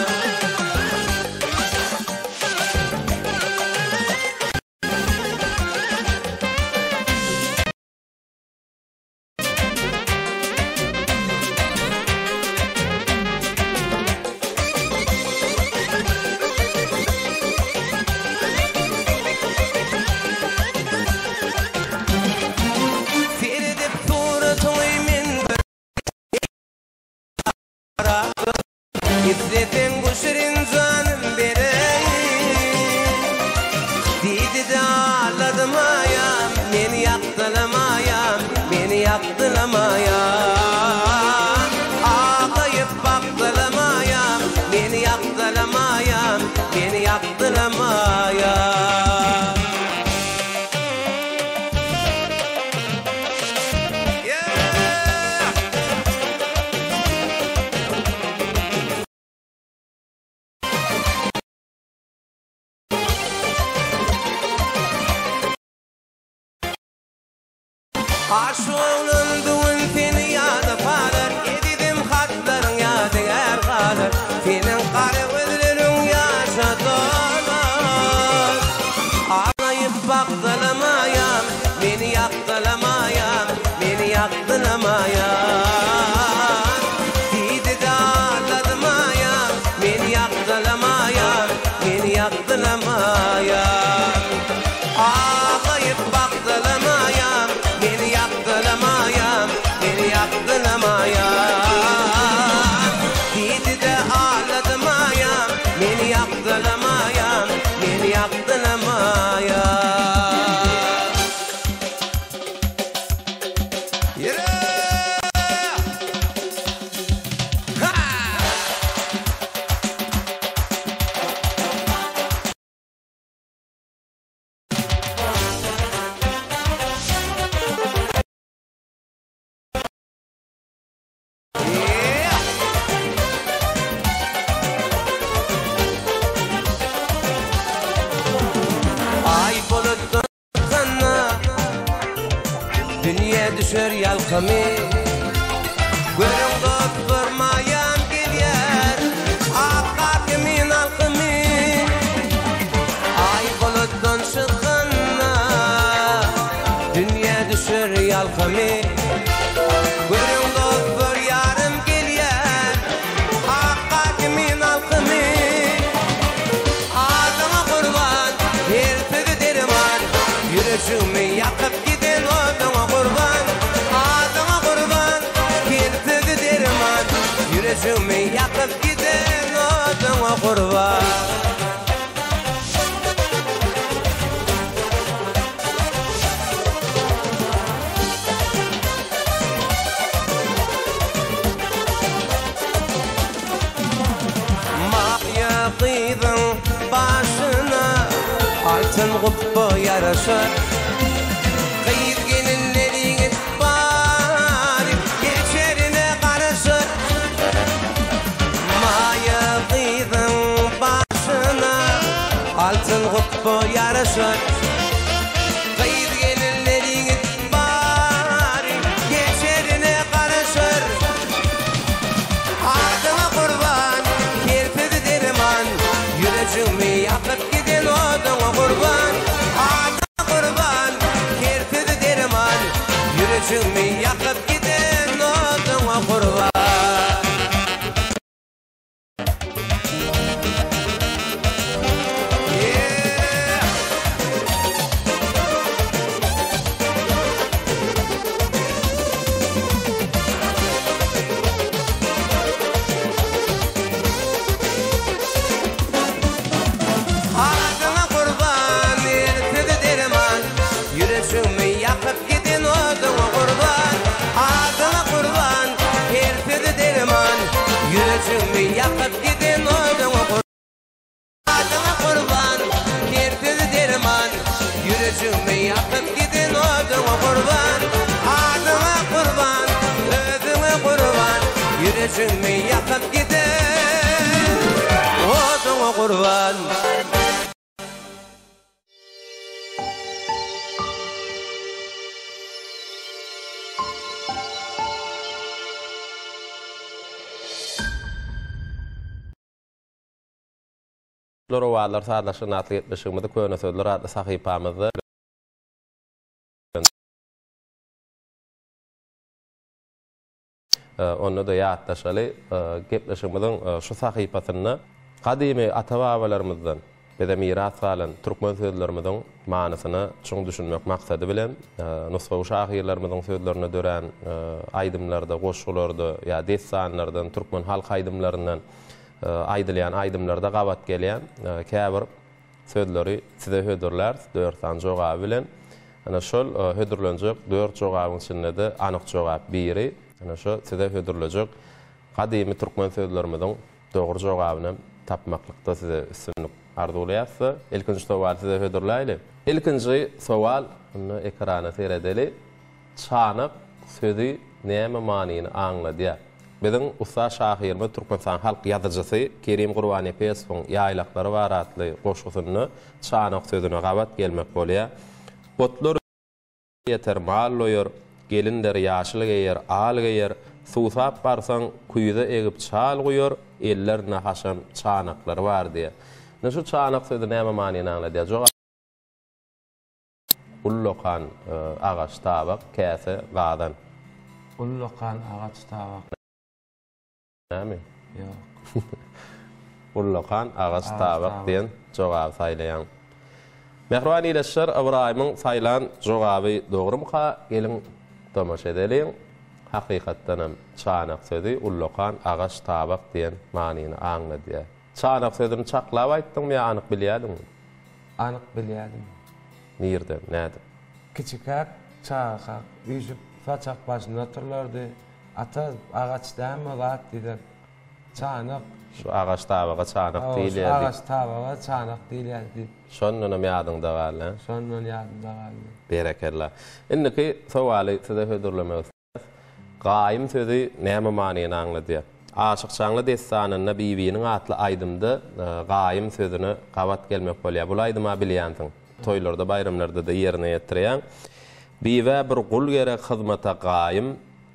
İzzetin kuşurin canım bereyim. Didi de ağladımayam, beni yaktılamayam, beni yaktılamayam. Ağlayıp baktılamayam, beni yaktılamayam, beni yaktılamayam. Aşığının düğün seni yadı kalır, edidim hatların yadı yer kalır. Senin kara gözlerin yaşa dolar. Ağlayıp baktılamayam, beni yaktılamayam, beni yaktılamayam. Didi de ağladımayam, beni yaktılamayam, beni yaktılamayam. Ağlayıp baktılamayam, beni yaktılamayam, beni yaktılamayam. Didi de ağladımayam, beni yaktılamayam, beni yaktılamayam. Yürü! Ha! Ay buluttan kana dünya düşer yalkami. Görün tutturmayam gelyer akka kimin alkami. Ay buluttan çıkana dünya düşer yalkami. Görün tuttur yarım gelyer akka kimin alkami. Adama kurban her türlü derim var, yürüyüşümü yakıp yüreğimi yakıp giden oduna kurban. Maya kıydın başına altın kubba yaraşır. Kıyır gelinlerin bari geçerine karışır. Maya kıydın başına altın kubba yaraşır. Kıyır gelinlerin bari geçerine karışır. Ardına kurban kirpidi derman, yüreğimi yakıp giden oduna kurban. Ardına kurban kirpidi derman, yüreğimi yakıp giden oduna kurban. Ardına kurban kirpidi derman, yüreğimi yakıp giden oduna kurban. Ardına kurban kirpidi derman, yüreğimi yakıp giden oduna kurban. Ardına kurban kirpidi derman, yüreğimi yakıp giden oduna kurban. Ardına kurban özüme kurban, yüreğimi yakıp giden oduna kurban. Lorawalar sadlaşyk natlyk etmişigimizde köne sözler adly sahypamyzda onu da ýatdaşaly gepleşigimiziň şu sahypasyny gadymy ata-babalarymyzdan bede miras galan türkmen sözlerimiziň manysyny çoň düşünmek maksady bilen nusra şahyrlarymyzyň sözlerini dören aýdymlarda, goşgularda ýa dessanlardan, türkmen halk aýdymlaryndan aýdylýan aýdymlarda gabat gelýän käbir sözleri size hödürler, dörtden jogaby bilen. Ana şol hödürlenjek dört jogabyň içinde de anyk jogap biri. Ana şo size hödürlenjek gadymy türkmen sözlerimiziň dogry jogabyny tapmaklykda size üstünlük arzulayapsa. Ilkinji sowal size hödürläýli. Ilkinji sowal onu ekrana seredeli. Çanyk sözü näme manyny aňladýar? Bizim usta şahyrmy Türkmenistan halk ýazgysy Kerim Gurbany Pesowyň ýaýlaklary baratly goşgusyny çanyk sözüne gabat gelmek bolýar. Botlar yeter mal loýar, gelinler ýaşyl geýer, al geýer, suwsap barsaň kuýda egip çal goýar, ellerine haşam çanaklary bar diýer. Ne şu çanak sözü näme manyny aňladýar? Jogap ullokan agaç tabak, käse, gadan. Ullokan agaç tabak. Näme? Ýok. Ullokan agaç tabak diýen jogap saýlaýan. Mehruan ýeşer Ibrahimyň saýlan jogaby dogrymy-ha? Gelin tomaşa edelim. Hakykatdan hem çanak sözü ullokan agaç tabak diýen manyny aňladýar. Çanak sözüni çaklap aýtdyňmy ýa anyk bilýärdiňmi? Anyk bilýärdim. Nerden, näde? Kiçikak, çağak, üýjüp façak başynda oturlardy. Ata agaçdan gat diýer. Çanak. Şu agaç tabaga çanak diýilýär. Agaç tabaga çanak diýilýär. Şondan hem ýadynda galy. Şondan ýadynda galy. Berekellah. Indiki sowaly size hödürlemek. Gaýym sözü näme manyny aňladýar? Aşyk çaňly destanyny bibiňiň atly aýdymda gaýym sözüni gabat gelmek bolýar. Bu aýdyma bilýänsiň. Toýlarda, bayramlarda da ýerine ýetirýän. Biwe bir gul gerek hyzmata gaýym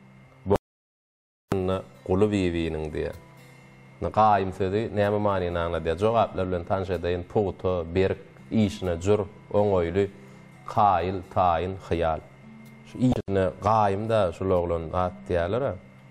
gulu bibiňiň diýer. Gaýym sözü näme manyny aňladýar? Jogaplar bilen tanış edeýin. Puto, berk, işine jur, oňoýly, qaýyl, taýyn, hyýal. Şu işine gaýym da şu oglan at diýerler.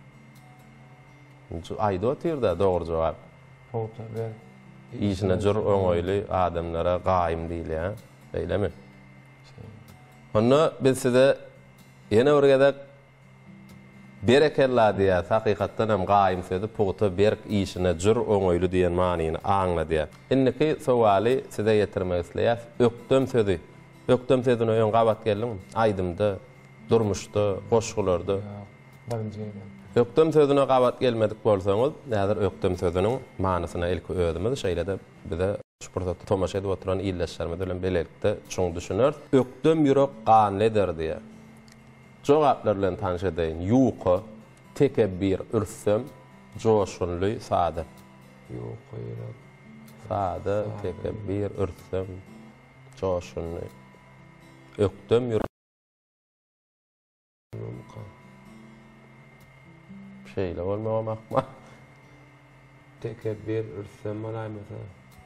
Şu aýda otyrda dogry jogap. Puto, berk. İşine jur, oňoýly adamlara gaýym diýilýär. Beýlemi? Onu biz size ýene bir gezek berekella diýär, hakykatdan hem gaýym sözi puguta berk işine jür oňoýlu diýen manyny aňla diýär. Inniki sowaly size ýetirmek isleýär. Ökdem sözi. Ökdem sözüne öň gabat geldim. Aýdymda, durmuşda, goşgularda. Ökdem sözüne gabat gelmedik bolsaňyz, näzir ökdem sözüniň manysyna ilki ödümiz şeýle-de bize şupursatda tomaşa edip oturan illeşlerimiz bilen belerlikde çoň düşünür. Ökdem ýürek ganlydyr diýär. Jogaplar bilen tanış edeýin. Ýuky, tekebbir, ürsüm, joşunly, sady. Ýuky, ýürek, sady, tekebbir, ürsüm, joşunly. Ökdem ýürek şeýle bolmamakma. Tekebbir, ürsüm, malaýmasa.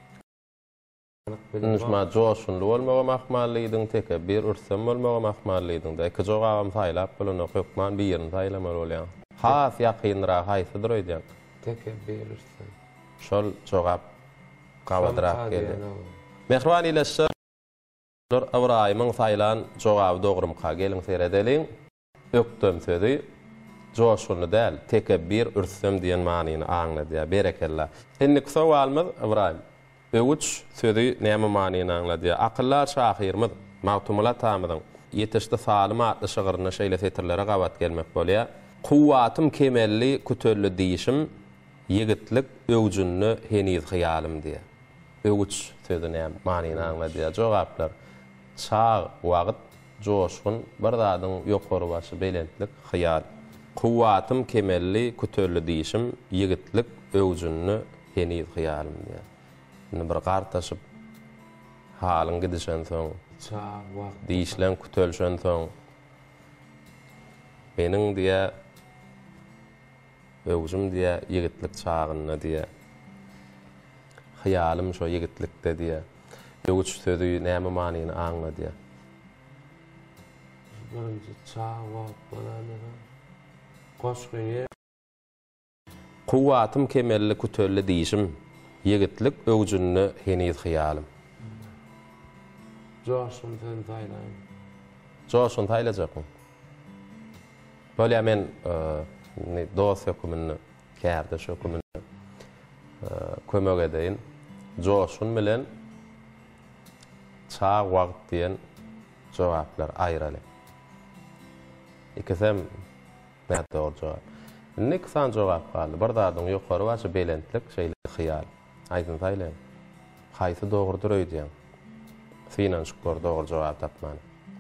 Nuşma joşunly bolmagy mahmallydyň, tekebbir, ürsüm bolmagy mahmallydyň. Da iki jogabam saýlap bolany hökman bir ýerini saýlamaly bolýar. Has ýakynra haýsydyr öýdýän. Tekebbir, ürsüm. Şol jogap gawatrak geldi. Mehriban ileşler Ibrahimyň saýlan jogaby dogrumka geliň seredeliň. Ökdem sözi joşunly däl, tekebbir, ürsüm diýen manyny aňlady. Berekella. Indi sowalymyz Ibrahim. Öwüç sözi näme manyny aňlady? Akyllar şahyrmy? Mawtumulat tamydyň. Ýetişde salim atly şygyryna şeýle setirlere gawat gelmek bolýar. Kuwatym kemelli, kütölli diýişim, ýigitlik öwjünni heniz hyýalym diýär. Öwüç sözi näme manyny aňlady? Jogaplar. Çağ wagt, joşgun, bir zadyň ýokary başy belentlik hyýal. Kuwatym kemelli, kütölli diýişim, ýigitlik öwjünni heniz hyýalym diýär. Indi bir gartaşyp halyň gidişen soň, çağ wagt diýişlen kütölşen soň meniň diýär öwjüm diýär ýigitlik çagyny diýär. Hyýalym şo ýigitlikde diýär. Öwüç sözi näme manyny aňlady diýär. Birinji çağ wagt bolany. Goşguny Kuwatym kemelli, kütölli diýişim, ýigitlik öwjünni heniz hyýalym. joşun sen saýlaýyn. Joşun taýlajakmy? Bolýa men ne dos hökümini, kärdeş hökümini kömek edeýin. Joşun bilen çağ wagt diýen jogaplar aýraly. Ikisem näde dogry jogap. Ne kısan jogap galdy. Bir zadyň ýokary başy belentlik şeýle hyýal. Aýdyn saýlaýyn. Haýsy dogrydyr öýdýän? Sinan şükür dogry jogap tapmany.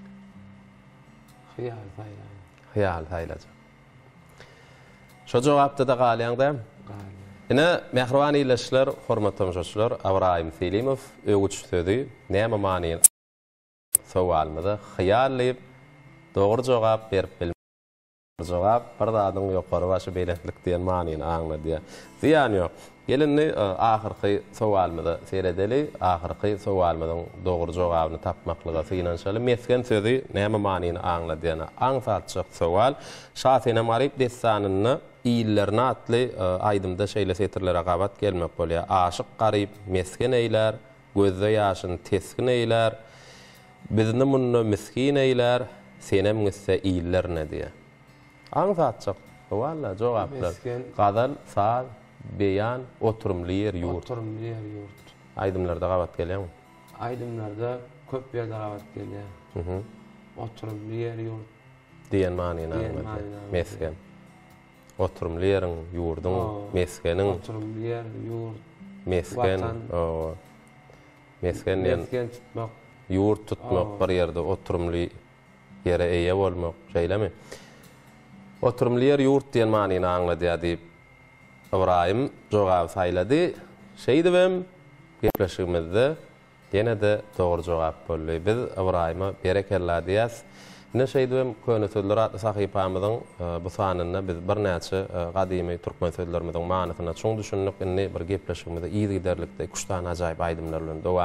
Hyýal saýlaýyn. Hyýal saýlajak. Şo jogapda da galýanda Galy. ine mehriban ileşler, hormatly müşahitler, Ibrahim Selimow öwüç sözi näme manyny sowalmyda hyýallyp dogry jogap berip bilmek. Jogap bir zadyň ýokary başy belentlik diýen manyny aňlady. Ziýan ýok. Gelinni ahyrky sowalmyda seredeli, ahyrky sowalmydyň dogry jogabyny tapmaklyga synanşaly mesken sözi näme manyny aňladyna aňsatjak sowal. Şahyna marip desanyny iýillerini atly aýdymda şeýle setirlere gabat gelmek bolýar. Aşyk garyp mesken eýler, gözde ýaşyny teskin eýler. Bizni munna miskin eýler, senem ise iýiller ne diýär. Aňsatjak walla jogaplar. Gadal, sal, beýan, oturumly ýer, ýurt. Oturumly ýer, ýurt. Aýdymlarda gabat gelýärmi? Aýdymlarda köp ýerde gabat gelýär. Mhm. Oturumly ýer, ýurt. Diýen manyny aňlady. Mesken. Oturumly ýeriň, ýurduň, meskeniň. Oturumly ýer, ýurt. Mesken, o. Mesken Mesken tutmak. Ýurt tutmak, bir ýerde oturumly ýere eýe bolmak, şeýlemi? Oturumly ýer, ýurt diýen manyny aňlady diýip Ibrahim jogap saýlady. Şeýdibem gepleşigimizde ýene de dogry jogap boldy. Biz Ibrahima berekella diýäs. Ne şeýdibem köne sözler atly sahypamyzyň bu sanyny biz bir näçe gadymy türkmen sözlerimiziň manysyna çoň düşündik. Indi bir gepleşigimizde iýi giderlikde kuşdan ajaýyp aýdymlar bilen dowam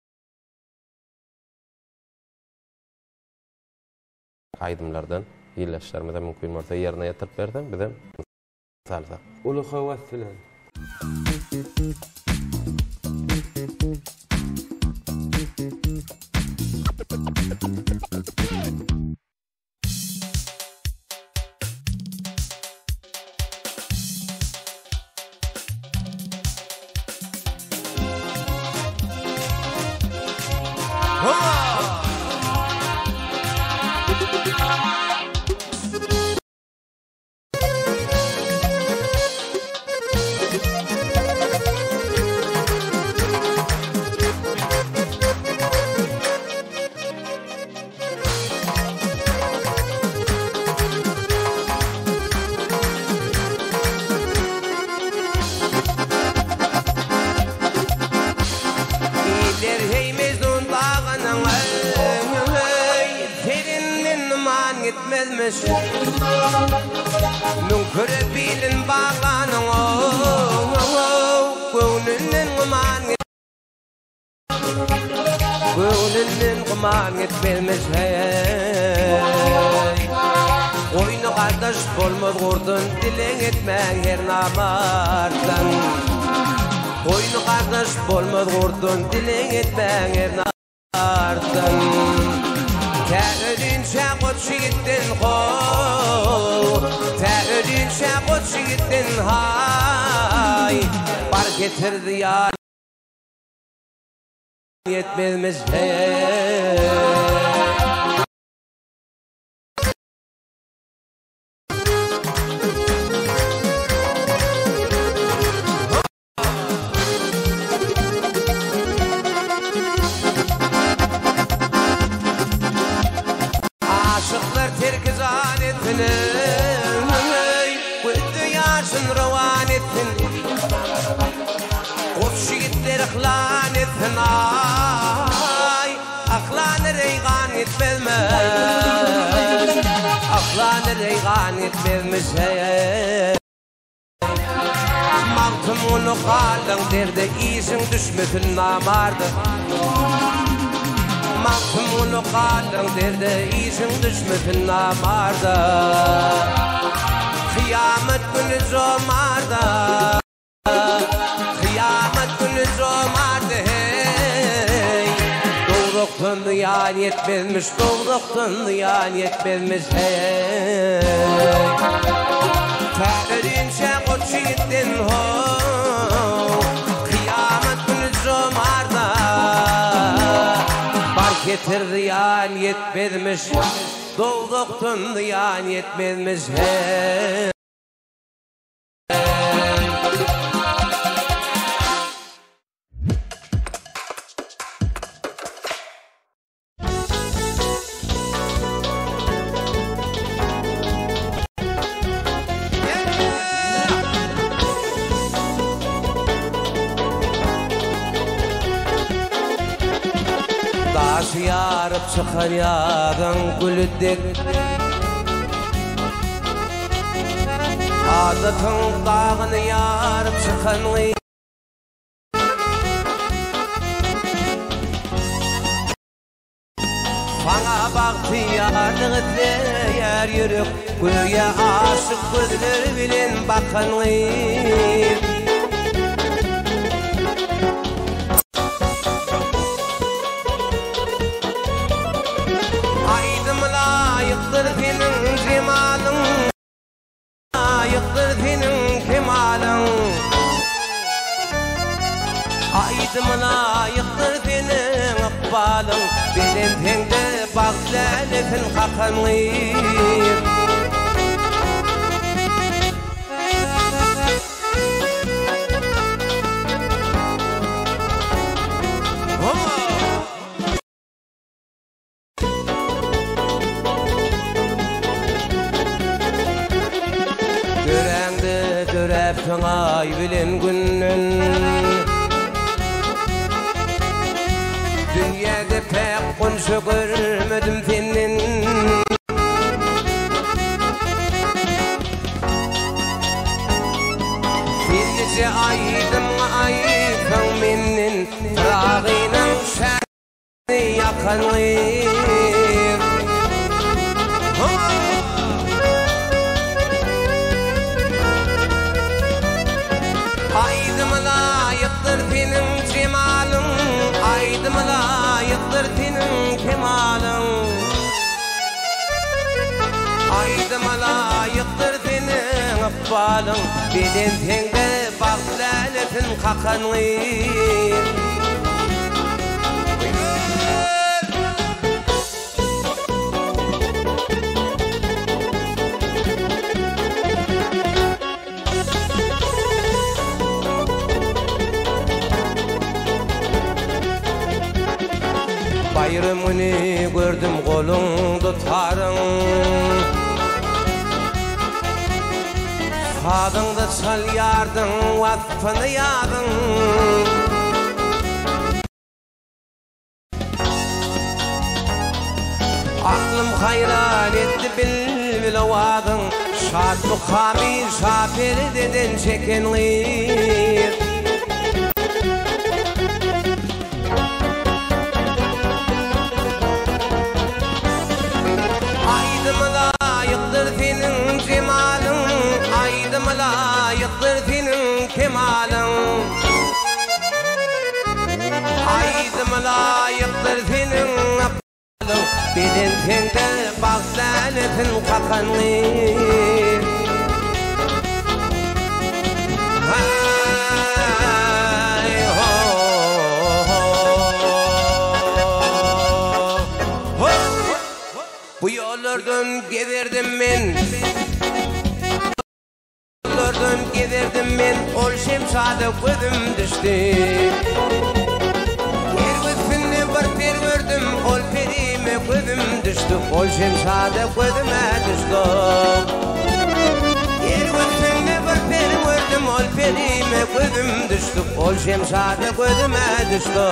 aýdymlardan ýyleşlerimize mümkin bolsa ýerine ýetirip berdim. Bizem salsa. Ulu howat bilen. Nun köre bilin bağanın Gönlünün kuman Gönlünün kuman gitmez hey Oyunu kardeş bolmaz gurdun Dilin etmen her namardan Oyunu kardeş bolmaz gurdun Dilin etmen her namardan Tə'ödünçə qoçu gittin qol Tə'ödünçə qoçu gittin hay Bar getirdi yar Yetmezmiş hey Aklan reygan etmez Aklan reygan etmez Mantım onu kaldın derdi İysin düşmesin namardı Mantım onu kaldın derdi İysin düşmesin namardı Kıyamet günü zomardı Kıyamet günü zomardı Doğruktan yan yetmezmiş, doğruktan yan yetmezmiş hey Tə'ödünçə qoçu gittin ho Kıyamet günü zomarda Bar getirdi yan yetmezmiş, doğruktan yan yetmezmiş hey Taş yarıp çıkar yarın gülüdük Adatın dağını yarıp çıkan Bana baktı yarlığı diler yürük Göğe aşık gözler bilin bakan Ayıktır senin cemalın Ayıktır senin kemalın Aydım layıktır senin ıkbalın Benim tende bağzalefin kakanlıyım Ay bilen günün Dünyada pek konuşu görmedim senin Senice aydım aydım menin Rağıyla şahını yakanlıyım Aydım layıktır senin cemalın Aydım layıktır senin kemalın Aydım layıktır senin ıkbalın Benim tende bağzalefin kakanlıyım Bayrımını gördüm kolunda tarın Sadında çal yardın vasfını yadın Aklım hayran etti bil bilavadın Şad mukami şafiri dedin çekenlir Aydım layıktır senin cemalın Aydım layıktır senin kemalın Aydım layıktır senin Dedin tende baksanetin kakanlir Hay ho ho Bu yollardan geverdim men Yollardan geverdim men Ol şemsada gözüm düştü Bir gördüm, ol perime gözüm düştü Ol şemsada gözüme düştü Yer gözümle bir peri gördüm, ol perime gözüm düştü Ol şemsada gözüme düştü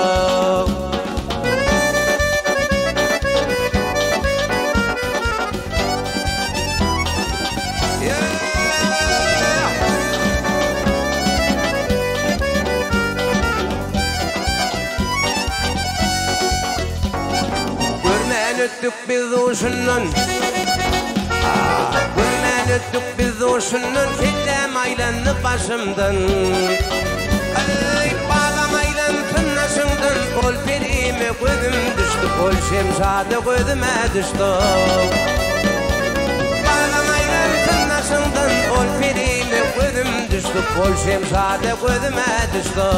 Öttük biz uşunun Gülmen öttük biz uşunun Kellem aylandı başımdan Ay bağlam aylan tınnaşımdan Ol perime gözüm düştü Ol şemsada gözüme düştü Bağlam aylan tınnaşımdan Ol perime gözüm düştü Ol şemsada gözüme düştü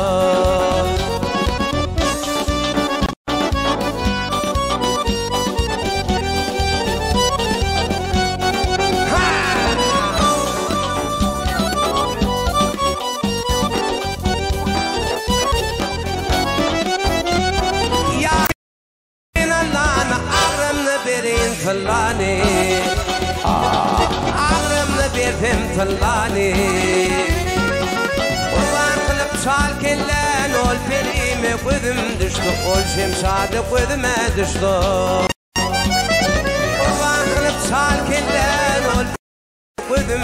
Tallani Ağrımla berdim tallani Kurban kılıp şal kellen Ol perime gözüm düştü Ol şemsada gözüme düştü Kurban kılıp şal kellen Ol gözüm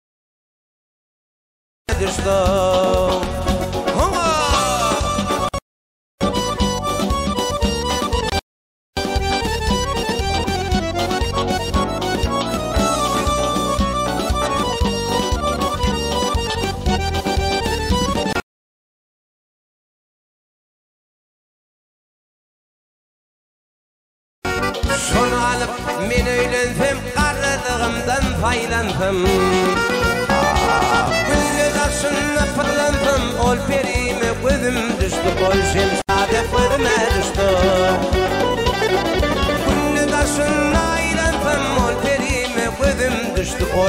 düştü Şunu alıp men öylensem qarradığımdan faylandım Güllü taşınla fırlandım Ol perime gözüm düştü Ol şemsada gözüme düştü Güllü taşınla aylandım Ol perime gözüm düştü Ol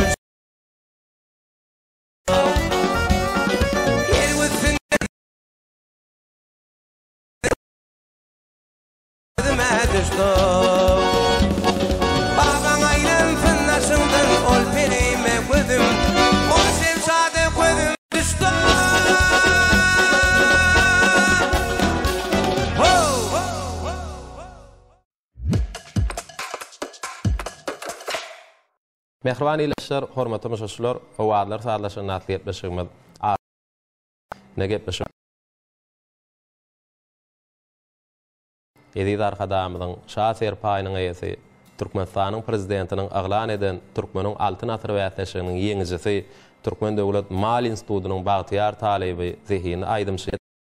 gözüme düştü Bağdan aylan fınnaşımdan Ol perime gözüm Ol şemsada gözüm düştü Mehriban ileşler, hormatly müşaşlar, owadlar saatlaşan natly etmişimiz. Ne gepmişim? Edid arkadamyzyň Şaser paýynyň eýesi, Türkmenistanyň prezidentiniň aglan eden Türkmeniň altyn atyr wätäşiginiň ýeňijisi, Türkmen Döwlet Mal Institutynyň bagtyar talibi Zehini Aýdymşy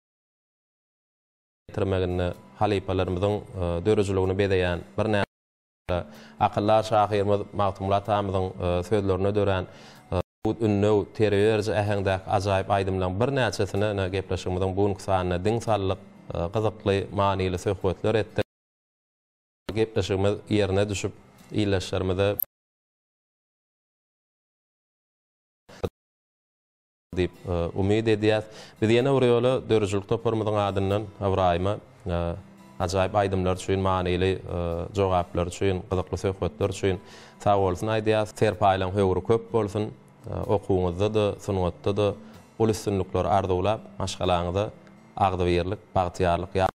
getirmegini halipalarymyzyň dörüjligini bedeýän bir näme akıllar şahirimiz Mahtumlat Amyzyň sözlerine dören bu ünlü terörji äheňdäki ajaýyp aýdymlaryň bir näçesini gepleşigimiziň bu nuksanyna diň sallyk gyzykly manyly söhbetler etdi. Gepleşigimiz ýerine düşüp iýleşlerimizi diýip umyd edýäs. Biz ýene bir ýoly dörüjlik toparmyzyň adyndan Abraýyma ajaýyp aýdymlar üçin, manyly jogaplar üçin, gyzykly söhbetler üçin sag bolsun aýdýas. Serpaýlaň höwri köp bolsun. Okuwňyzda da, sungatda da ol üstünlikler ardylap, maşgalaňyzda agdy berlik, bagtyarlyk ýa.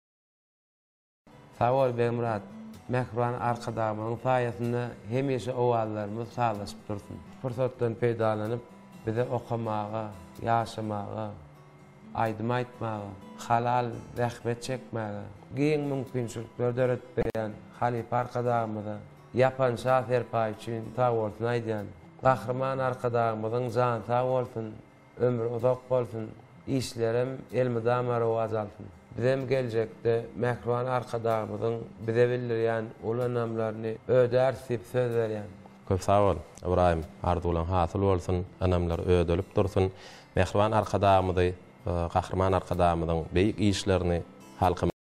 Sag bol Beýmurat. Mehriban arkadamyň saýasynda hemişe owallarymyz sağlaşyp dursun. Fursatdan peýdalanyp bize okamaga, ýaşamaga, aýdym aýtmaga, halal rahmet çekmege, giň mümkinçilikler döretmeýän Halipa arkadamyza ýapan Şaferpaý üçin sag bolsun aýdýan. Gahrman arkadamyzyň jany sag bolsun, ömrü uzak bolsun, işlerim elmidamary wazalsyn. Bizem geljekde Mehriban arkadamyzyň bize bildirýän ulanamlaryny ödärsip söz berýän. Köp sag bol, Ibrahim. Arzulan hasyl bolsun, anamlar ödülüp dursun. Mehriban arkadamyzy, Gahrman arkadamyzyň beýik işlerini halkym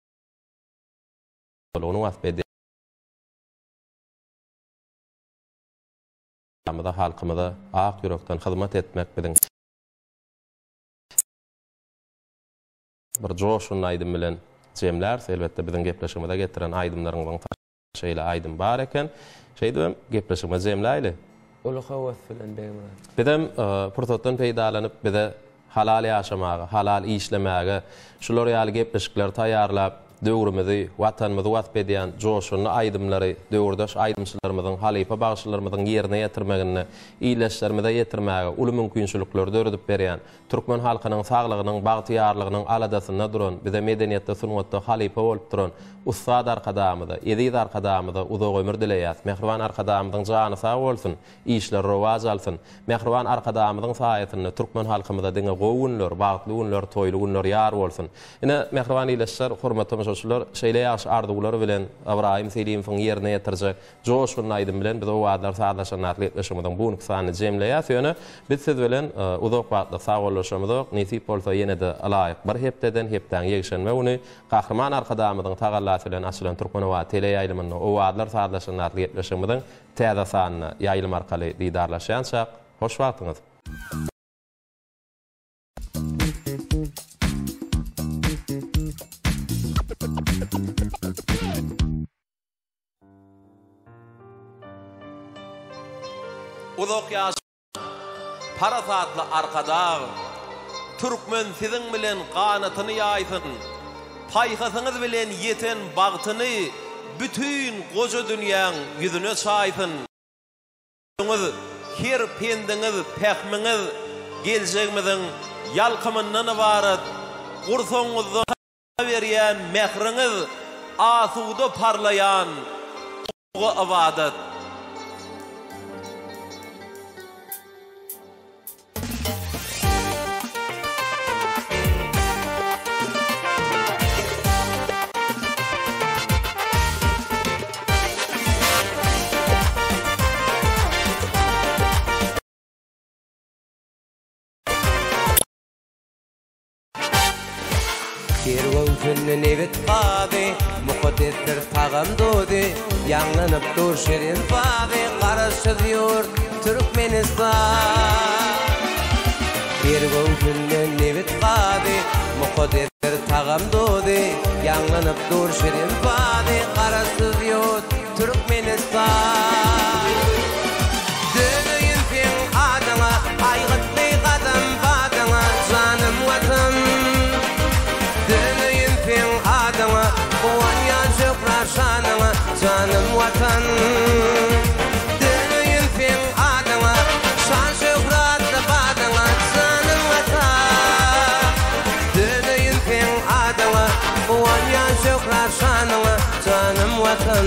onu wasbedi. Amada halkymyza ak ýürekden hyzmat etmek bilen bir joşun aýdym bilen jemler, elbetde biziň gepleşigimize getiren aýdymlaryňyň şeýle aýdym bar eken. Şeýdem gepleşigimize jemläýli. Ulu howat bilen Beýmurat. Bidem pursatdan peýdalanyp bide halal ýaşamaga, halal işlemäge, şular ýaly gepleşikler taýýarlap döwrümizi, watanymyzy wasbedýän joşuny aýdymlary, döwürdaş aýdymçylarymyzyň, Halipa bagşylarymyzyň ýerine ýetirmegine, iýleşlerimize ýetirmäge uly mümkinçilikler döredip berýän türkmen halkynyň saglygynyň, bagtyarlygynyň aladasyna duran, bize medeniýetde sungatda Halipa bolup duran ustad arkadamyda, Edid arkadamyda uzak ömür dileýär. Mehriban arkadamyzyň jany sag bolsun, işler rowaj alsyn. Mehriban arkadamyzyň saýatynda türkmen halkymyza diňe gowunlar, bagtly günler, toýly günler ýar bolsun. Ine mehriban iýleşler, hormatly şoşlar şeýle ýaşy arzuwlary bilen Ibrahim Selimowyň ýerine ýetirjek joşun aýdym bilen biz o wagtlar saglaşanlar etleşmeden bu nuksany jemleýär. Ýöne biz siz bilen uzak wagtda saglaşamyzyk, nesip bolsa ýene de alaýyk bir hepdeden hepden ýegişenme uny Gahrman arkadamyzyň tagallasy bilen açylan türkmen we tele ýaýlymyny o wagtlar saglaşanlar etleşmeden täze sanyny ýaýlym arkaly diýdarlaşýançak hoş wagtyňyz. Uzak ýaş parasatly arkada türkmen siziň bilen ganatyny ýaýsyn. Paýhasyňyz bilen ýeten bagtyny bütün goja dünýäň ýüzüne çaýsyn. Her pendiňiz, pähmiňiz geljegimiziň ýalkymyndan ibaret. Gursoňyzda berýän mehriňiz asuda parlayan o awadat. Kirwöňkünni nebet gaby, muqaddesler tagam dodi, ýanlanyp dur şerin baby, garaşyz ýurt Türkmenistan. Kirwöňkünni nebet gaby, muqaddesler tagam dodi, ýanlanyp dur şerin baby, garaşyz ýurt Türkmenistan. Döneýin peň adaňa, aýgytly gadam badyňa, janym watan. Döneýin peň adaňa, owan şöhrashanyňa, janym watan. Döneýin peň adaňa, şan şöhratly badyňa, janym watan. Döneýin peň adaňa, owan şöhrashanyňa, janym watan.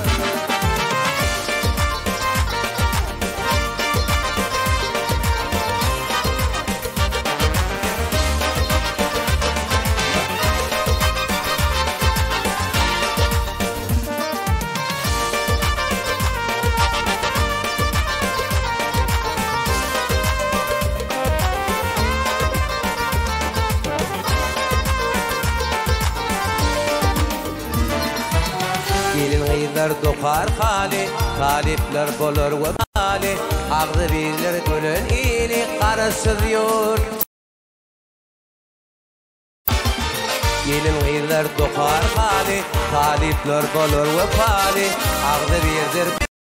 Dokar hali, talipler bolar we hali, agdy birler gölen ili garaşyz ýurt. Gelin gıylar dokar hali, talipler bolur vefali, ağdı birdir.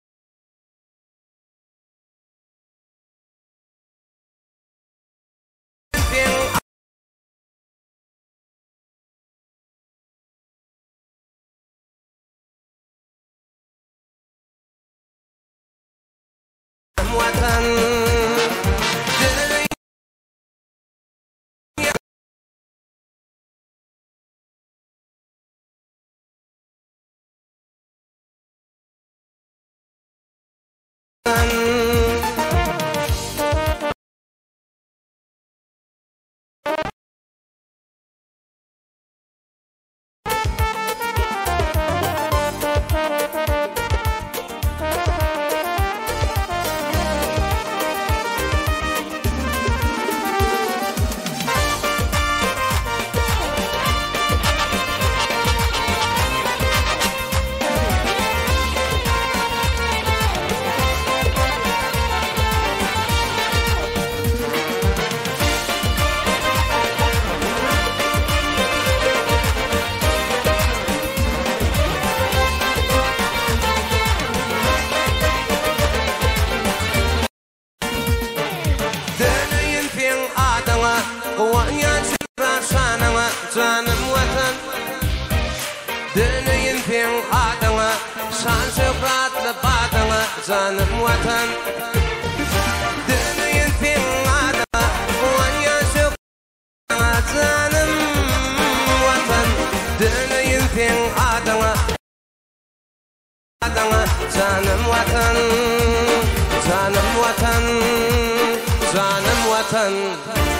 Vatan canım vatan Döneyim pin adına Şan şöhratlı badına Canım vatan Döneyim pin adına Vanya şöhratına Canım vatan Döneyim pin adına Adına Canım vatan Canım vatan Canım vatan